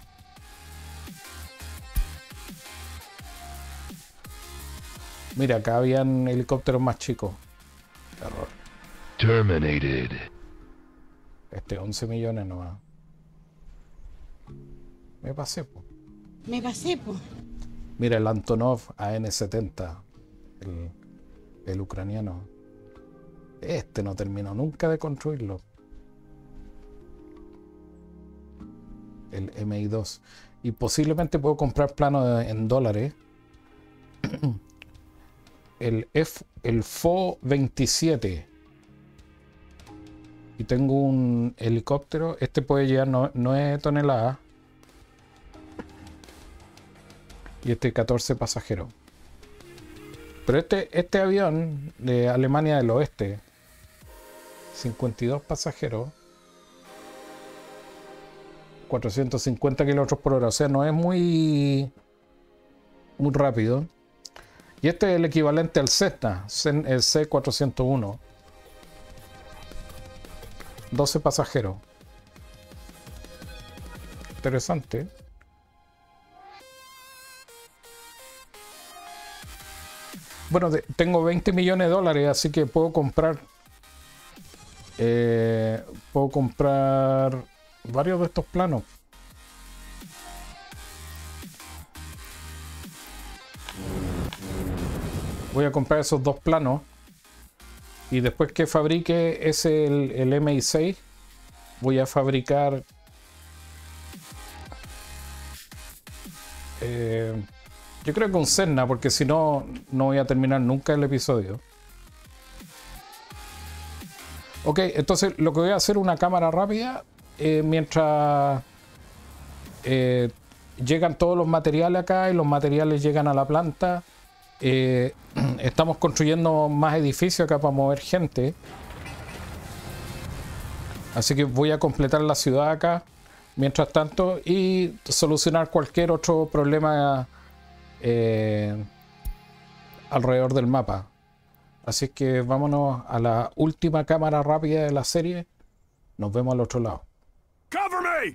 Mira, acá habían helicópteros más chicos. Error. Terminated. Este, once millones nomás. Me pasé, po. Me pasé, po. Mira, el Antonov A N setenta, el, el ucraniano. Este no terminó nunca de construirlo. El M I dos. Y posiblemente puedo comprar planos en dólares. El F, el F O veintisiete. Y tengo un helicóptero. Este puede llevar nueve toneladas. Y este catorce pasajeros. Pero este, este avión de Alemania del Oeste, cincuenta y dos pasajeros, cuatrocientos cincuenta kilómetros por hora. O sea, no es muy, muy rápido. Y este es el equivalente al Cessna, el C cuatrocientos uno. doce pasajeros. Interesante. Bueno, de, tengo veinte millones de dólares, así que puedo comprar eh, puedo comprar varios de estos planos. Voy a comprar esos dos planos y después que fabrique ese el, el M I seis, voy a fabricar eh, yo creo que un Cessna, porque si no, no voy a terminar nunca el episodio. Ok, entonces lo que voy a hacer es una cámara rápida eh, mientras eh, llegan todos los materiales acá y los materiales llegan a la planta. Eh, estamos construyendo más edificios acá para mover gente. Así que voy a completar la ciudad acá mientras tanto y solucionar cualquier otro problema Eh, alrededor del mapa. Así que vámonos a la última cámara rápida de la serie. Nos vemos al otro lado. Cover me!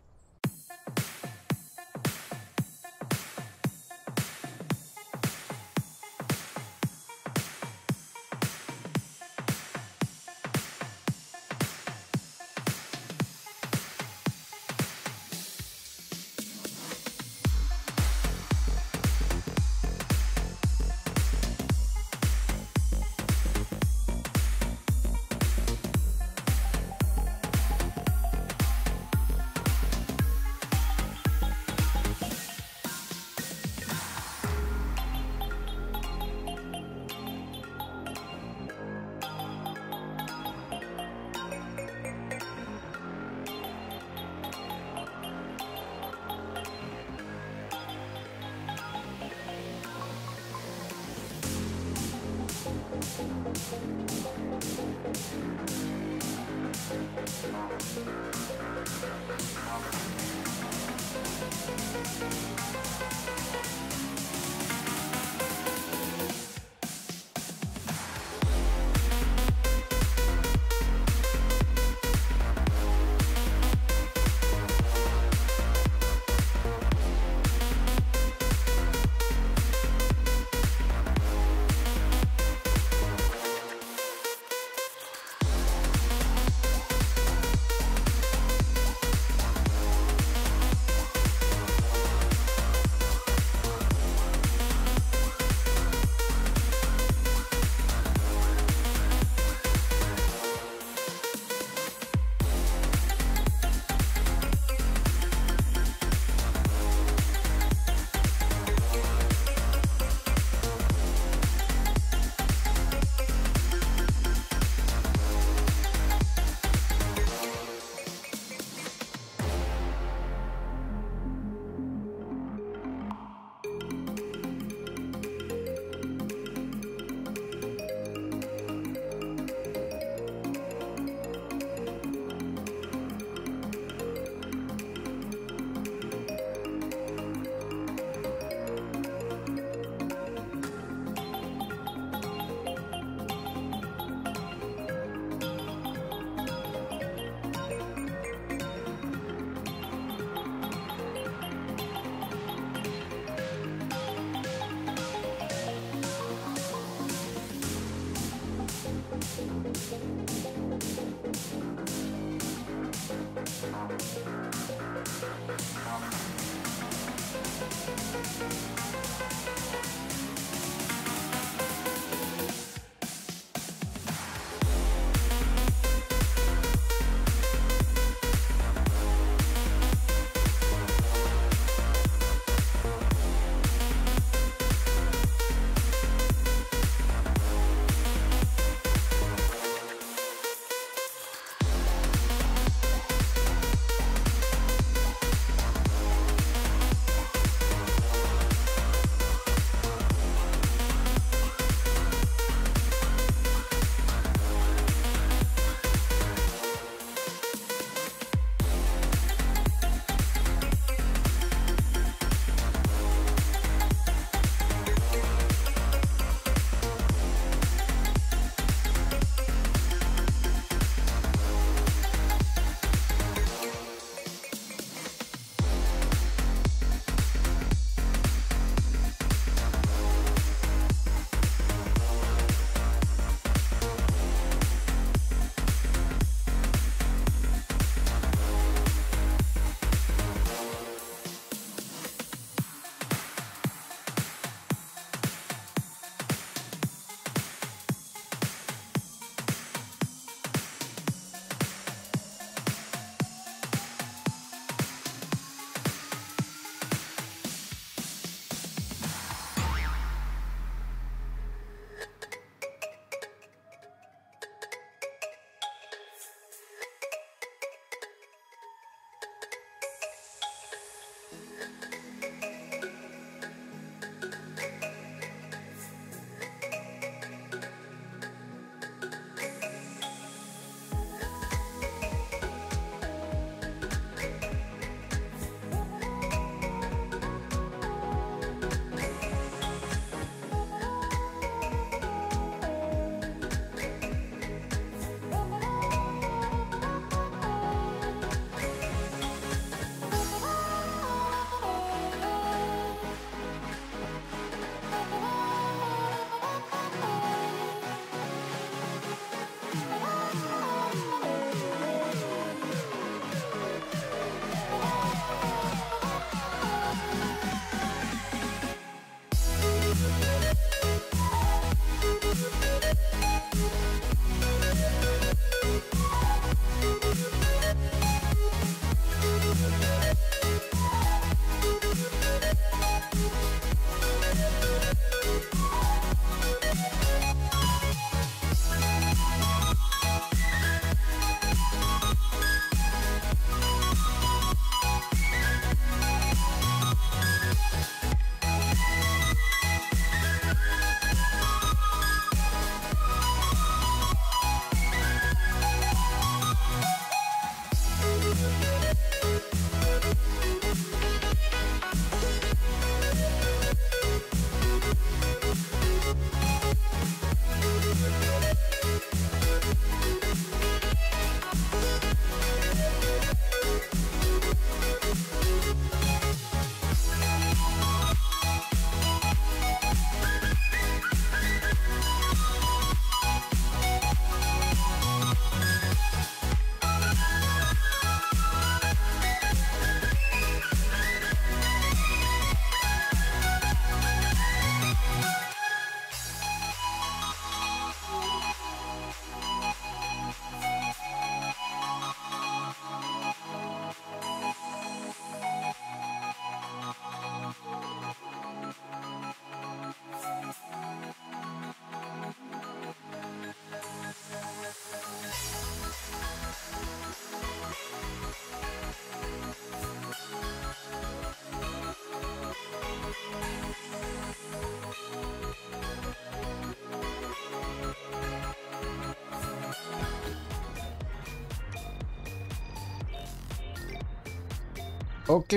Ok,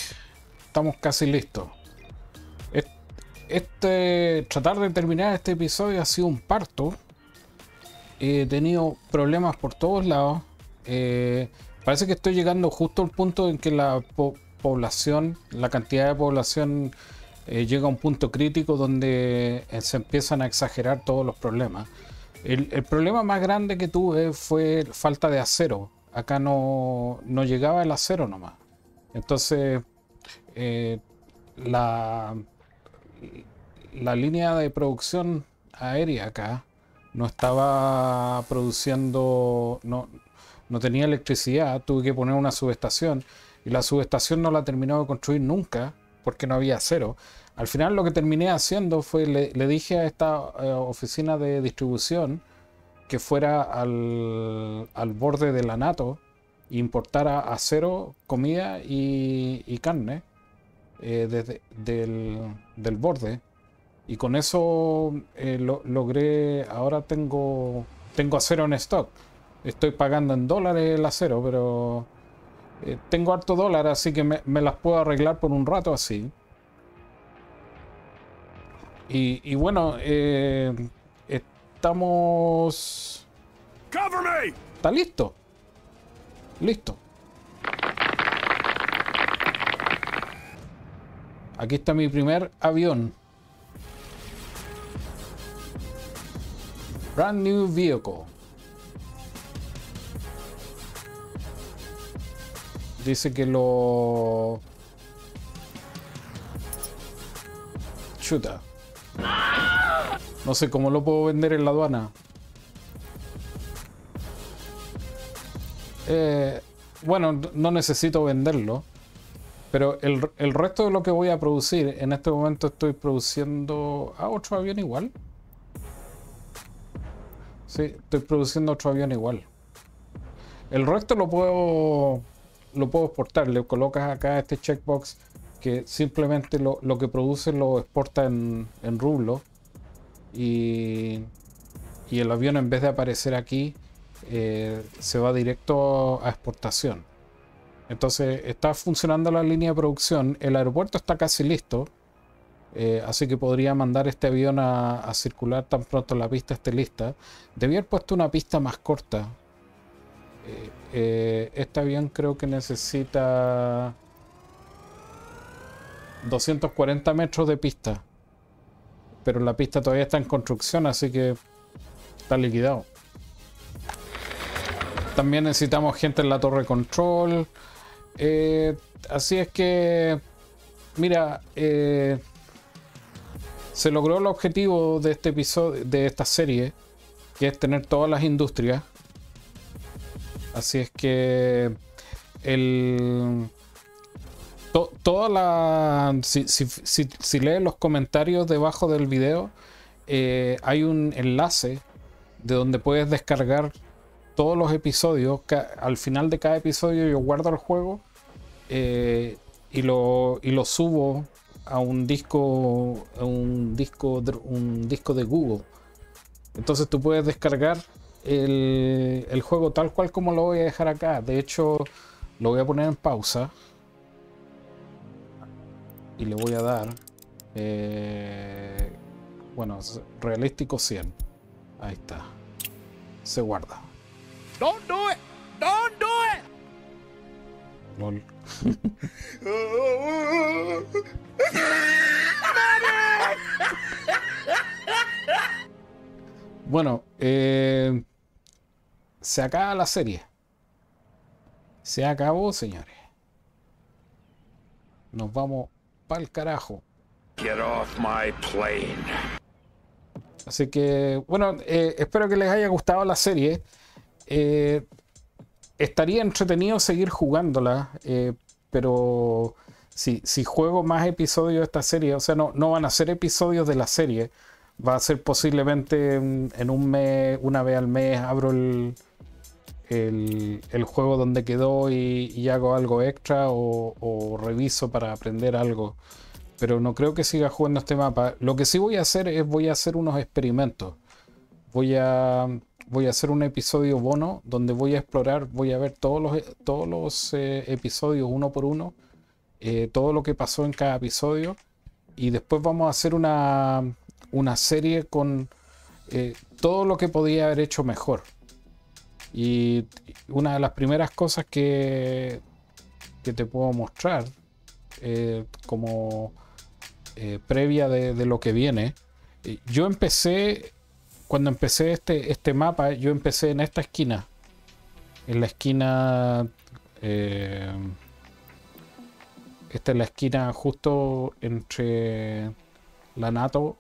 estamos casi listos. Este, tratar de terminar este episodio ha sido un parto. He tenido problemas por todos lados. Eh, parece que estoy llegando justo al punto en que la po población, la cantidad de población eh, llega a un punto crítico donde eh, se empiezan a exagerar todos los problemas. El, el problema más grande que tuve fue falta de acero. Acá no, no llegaba el acero nomás. Entonces, eh, la, la línea de producción aérea acá no estaba produciendo, no, no tenía electricidad. Tuve que poner una subestación y la subestación no la terminó de construir nunca porque no había acero. Al final lo que terminé haciendo fue, le, le dije a esta eh, oficina de distribución que fuera al, al borde de la NATO e importara acero, comida y, y carne eh, desde del, del borde. Y con eso eh, lo, logré, ahora tengo, tengo acero en stock. Estoy pagando en dólares el acero, pero eh, tengo harto dólar, así que me, me las puedo arreglar por un rato así. Y, y bueno, eh, estamos... Cover me! ¿Está listo? Listo. Aquí está mi primer avión. Brand new vehicle. Dice que lo... Chuta. No sé cómo lo puedo vender en la aduana. Eh, bueno, no necesito venderlo. Pero el, el resto de lo que voy a producir, en este momento estoy produciendo... Ah, otro avión igual. Sí, estoy produciendo otro avión igual. El resto lo puedo... Lo puedo exportar. Le colocas acá este checkbox que simplemente lo, lo que produce lo exporta en, en rublo. Y, y el avión, en vez de aparecer aquí, eh, se va directo a exportación. Entonces está funcionando la línea de producción. El aeropuerto está casi listo, eh, así que podría mandar este avión a, a circular tan pronto la pista esté lista. Debía haber puesto una pista más corta. eh, eh, este avión creo que necesita doscientos cuarenta metros de pista, pero la pista todavía está en construcción, así que está liquidado. También necesitamos gente en la torre de control. Eh, así es que, mira, eh, se logró el objetivo de este episodio, de esta serie, que es tener todas las industrias. Así es que el... To, toda la... Si, si, si, si lees los comentarios debajo del video, eh, hay un enlace de donde puedes descargar todos los episodios. Al final de cada episodio yo guardo el juego eh, y, lo, y lo subo a un disco, a un disco, un disco de Google. Entonces tú puedes descargar el, el juego tal cual como lo voy a dejar acá. De hecho, lo voy a poner en pausa y le voy a dar eh, bueno, realístico cien. Ahí está, se guarda. Don't do it! Don't do it! Lol. Bueno, eh, se acaba la serie. Se acabó, señores. Nos vamos pa'l carajo. Get off my plane. Así que, bueno, eh, espero que les haya gustado la serie. Eh, estaría entretenido seguir jugándola, eh, pero si, si juego más episodios de esta serie, o sea, no, no van a ser episodios de la serie, va a ser posiblemente en, en un mes, una vez al mes, abro el, el, el juego donde quedó y, y hago algo extra o, o reviso para aprender algo. Pero no creo que siga jugando este mapa. Lo que sí voy a hacer es voy a hacer unos experimentos. Voy a, voy a hacer un episodio bono donde voy a explorar, voy a ver todos los, todos los eh, episodios uno por uno, eh, todo lo que pasó en cada episodio, y después vamos a hacer una, una serie con eh, todo lo que podía haber hecho mejor. Y una de las primeras cosas que, que te puedo mostrar eh, como... Eh, previa de, de lo que viene, eh, yo empecé cuando empecé este, este mapa, yo empecé en esta esquina. En la esquina... Eh, esta es la esquina justo entre la NATO.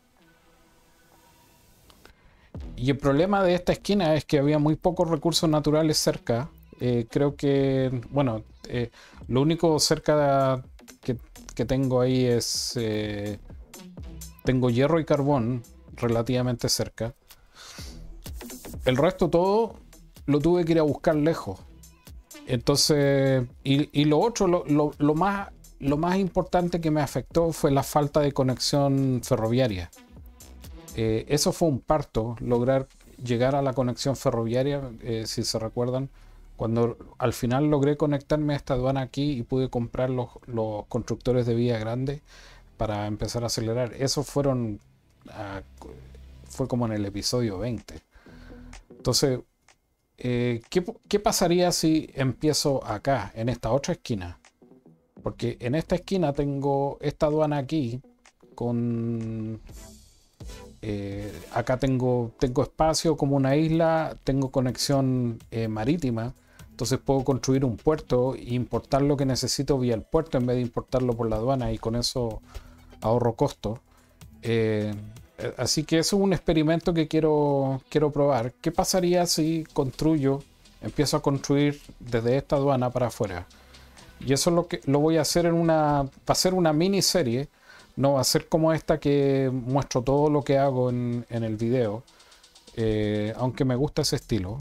Y el problema de esta esquina es que había muy pocos recursos naturales cerca. Eh, creo que, bueno, eh, lo único cerca que, que tengo ahí es... Eh, tengo hierro y carbón relativamente cerca. El resto todo lo tuve que ir a buscar lejos. Entonces, y, y lo otro, lo, lo, lo, más, lo más importante que me afectó fue la falta de conexión ferroviaria. Eh, eso fue un parto, lograr llegar a la conexión ferroviaria, eh, si se recuerdan. Cuando al final logré conectarme a esta aduana aquí y pude comprar los, los constructores de vía grande para empezar a acelerar. Eso fueron, uh, fue como en el episodio veinte. Entonces, eh, ¿qué, ¿qué pasaría si empiezo acá, en esta otra esquina? Porque en esta esquina tengo esta aduana aquí con... Eh, acá tengo, tengo espacio como una isla, tengo conexión eh, marítima, entonces puedo construir un puerto e importar lo que necesito vía el puerto en vez de importarlo por la aduana, y con eso ahorro costo. Eh, así que eso es un experimento que quiero, quiero probar. ¿Qué pasaría si construyo, empiezo a construir desde esta aduana para afuera? Y eso es lo que lo voy a hacer en una, va a ser una miniserie. No va a ser como esta que muestro todo lo que hago en, en el video, eh, aunque me gusta ese estilo.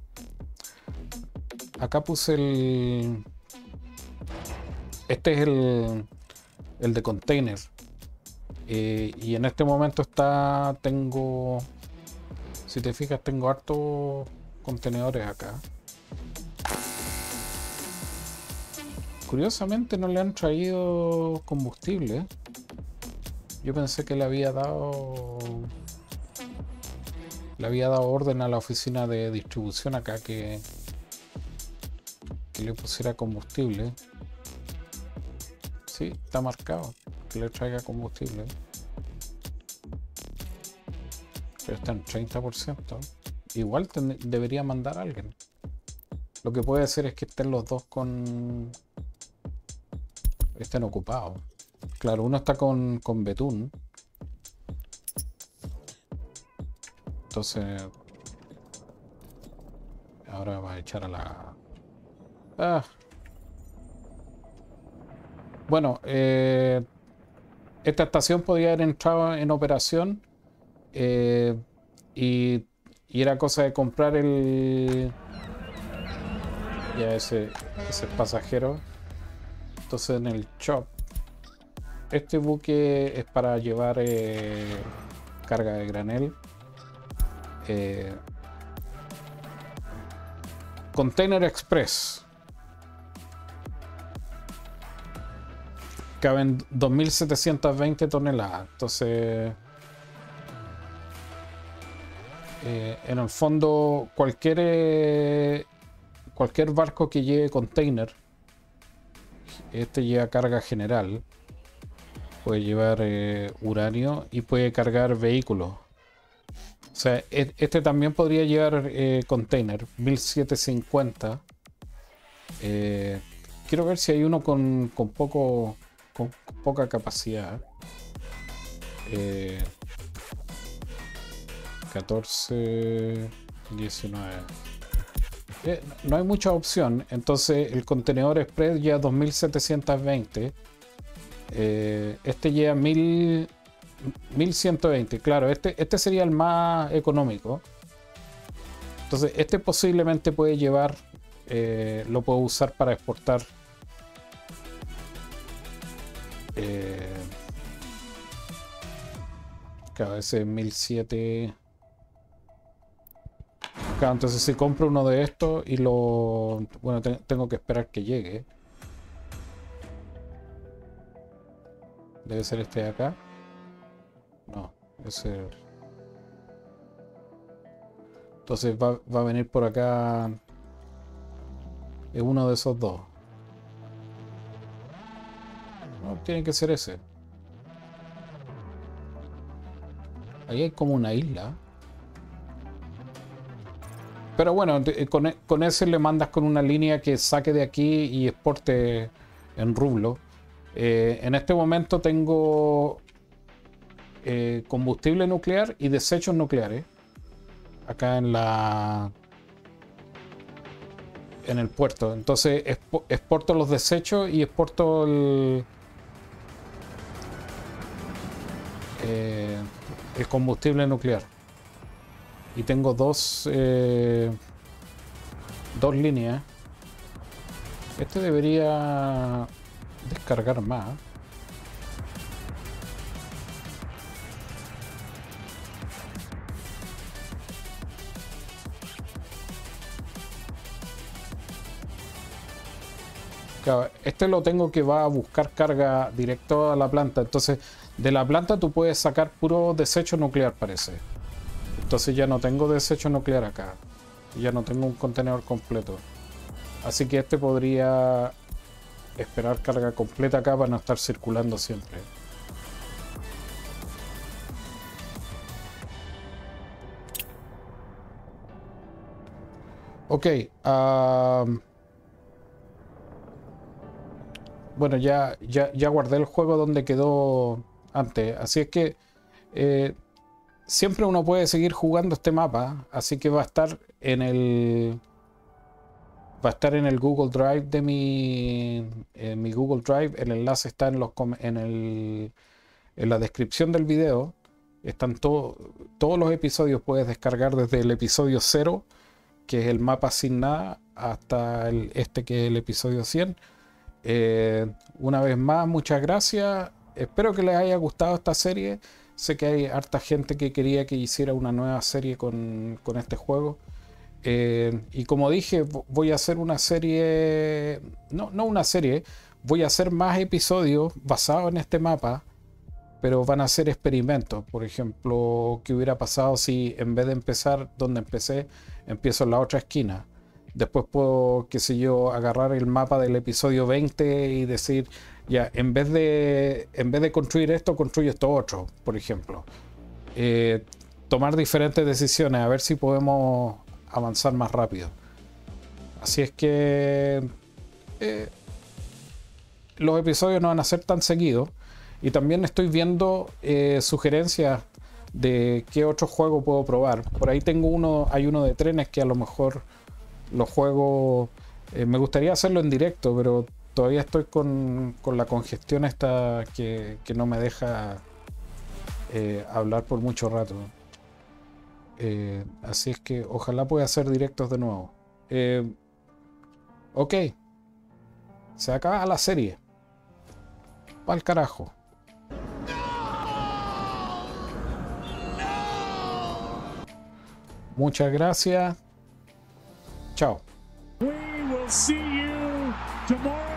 Acá puse el... Este es el, el de container. Eh, y en este momento está... Tengo... Si te fijas, tengo hartos contenedores acá. Curiosamente no le han traído combustible. Yo pensé que le había dado le había dado orden a la oficina de distribución acá que, que le pusiera combustible. Sí, está marcado que le traiga combustible. Pero está en treinta por ciento. Igual debería mandar a alguien. Lo que puede hacer es que estén los dos con... estén ocupados. Claro, uno está con, con betún. Entonces... ahora va a echar a la... Ah. Bueno, eh, esta estación podía haber entrado en operación. Eh, y, y era cosa de comprar el... Ya ese, ese pasajero. Entonces en el shop, este buque es para llevar eh, carga de granel. Eh, Container Express. Caben dos mil setecientas veinte toneladas. Entonces, eh, en el fondo, cualquier, eh, cualquier barco que lleve container, este lleva carga general, puede llevar eh, uranio y puede cargar vehículos. O sea, este también podría llevar eh, container mil setecientos cincuenta. Eh, quiero ver si hay uno con, con poco con poca capacidad. Eh, catorce, diecinueve. Eh, no hay mucha opción. Entonces el contenedor express lleva dos mil setecientos veinte. Eh, este lleva mil ciento veinte. Claro, este, este sería el más económico. Entonces este posiblemente puede llevar, eh, lo puedo usar para exportar eh, claro, ese es mil siete. Claro, entonces si compro uno de estos y lo... bueno, te, tengo que esperar que llegue. Debe ser este de acá. No, ese... Entonces va, va a venir por acá. Es uno de esos dos. No, tiene que ser ese. Ahí hay como una isla. Pero bueno, con, con ese le mandas con una línea que saque de aquí y exporte en rublo. Eh, en este momento tengo eh, combustible nuclear y desechos nucleares. Acá en la... en el puerto. Entonces exporto los desechos y exporto el... Eh, el combustible nuclear. Y tengo dos eh, dos líneas. Este debería descargar más. Claro, este lo tengo que va a buscar carga directo a la planta. Entonces de la planta tú puedes sacar puro desecho nuclear, parece. Entonces ya no tengo desecho nuclear acá. Ya no tengo un contenedor completo. Así que este podría esperar carga completa acá para no estar circulando siempre. Ok. Um, bueno, ya, ya, ya guardé el juego donde quedó antes. Así es que... Eh, siempre uno puede seguir jugando este mapa, así que va a estar en el va a estar en el Google Drive de mi en mi Google Drive. El enlace está en los en el en la descripción del video. Están todo, todos los episodios, puedes descargar desde el episodio cero, que es el mapa sin nada, hasta el, este que es el episodio cien. Eh, una vez más, muchas gracias. Espero que les haya gustado esta serie. Sé que hay harta gente que quería que hiciera una nueva serie con, con este juego. Eh, y como dije, voy a hacer una serie... No, no una serie. Voy a hacer más episodios basados en este mapa. Pero van a ser experimentos. Por ejemplo, ¿qué hubiera pasado si en vez de empezar donde empecé, empiezo en la otra esquina? Después puedo, qué sé yo, agarrar el mapa del episodio veinte y decir... Ya, en vez de en vez de construir esto, construyo esto otro, por ejemplo. Eh, tomar diferentes decisiones, a ver si podemos avanzar más rápido. Así es que eh, los episodios no van a ser tan seguidos. Y también estoy viendo eh, sugerencias de qué otro juego puedo probar. Por ahí tengo uno, hay uno de trenes que a lo mejor los juegos... Eh, me gustaría hacerlo en directo, pero... Todavía estoy con, con la congestión esta que, que no me deja eh, hablar por mucho rato. Eh, así es que ojalá pueda hacer directos de nuevo. Eh, ok. Se acaba la serie. Pa'l carajo. Muchas gracias. Chao. We will see you tomorrow.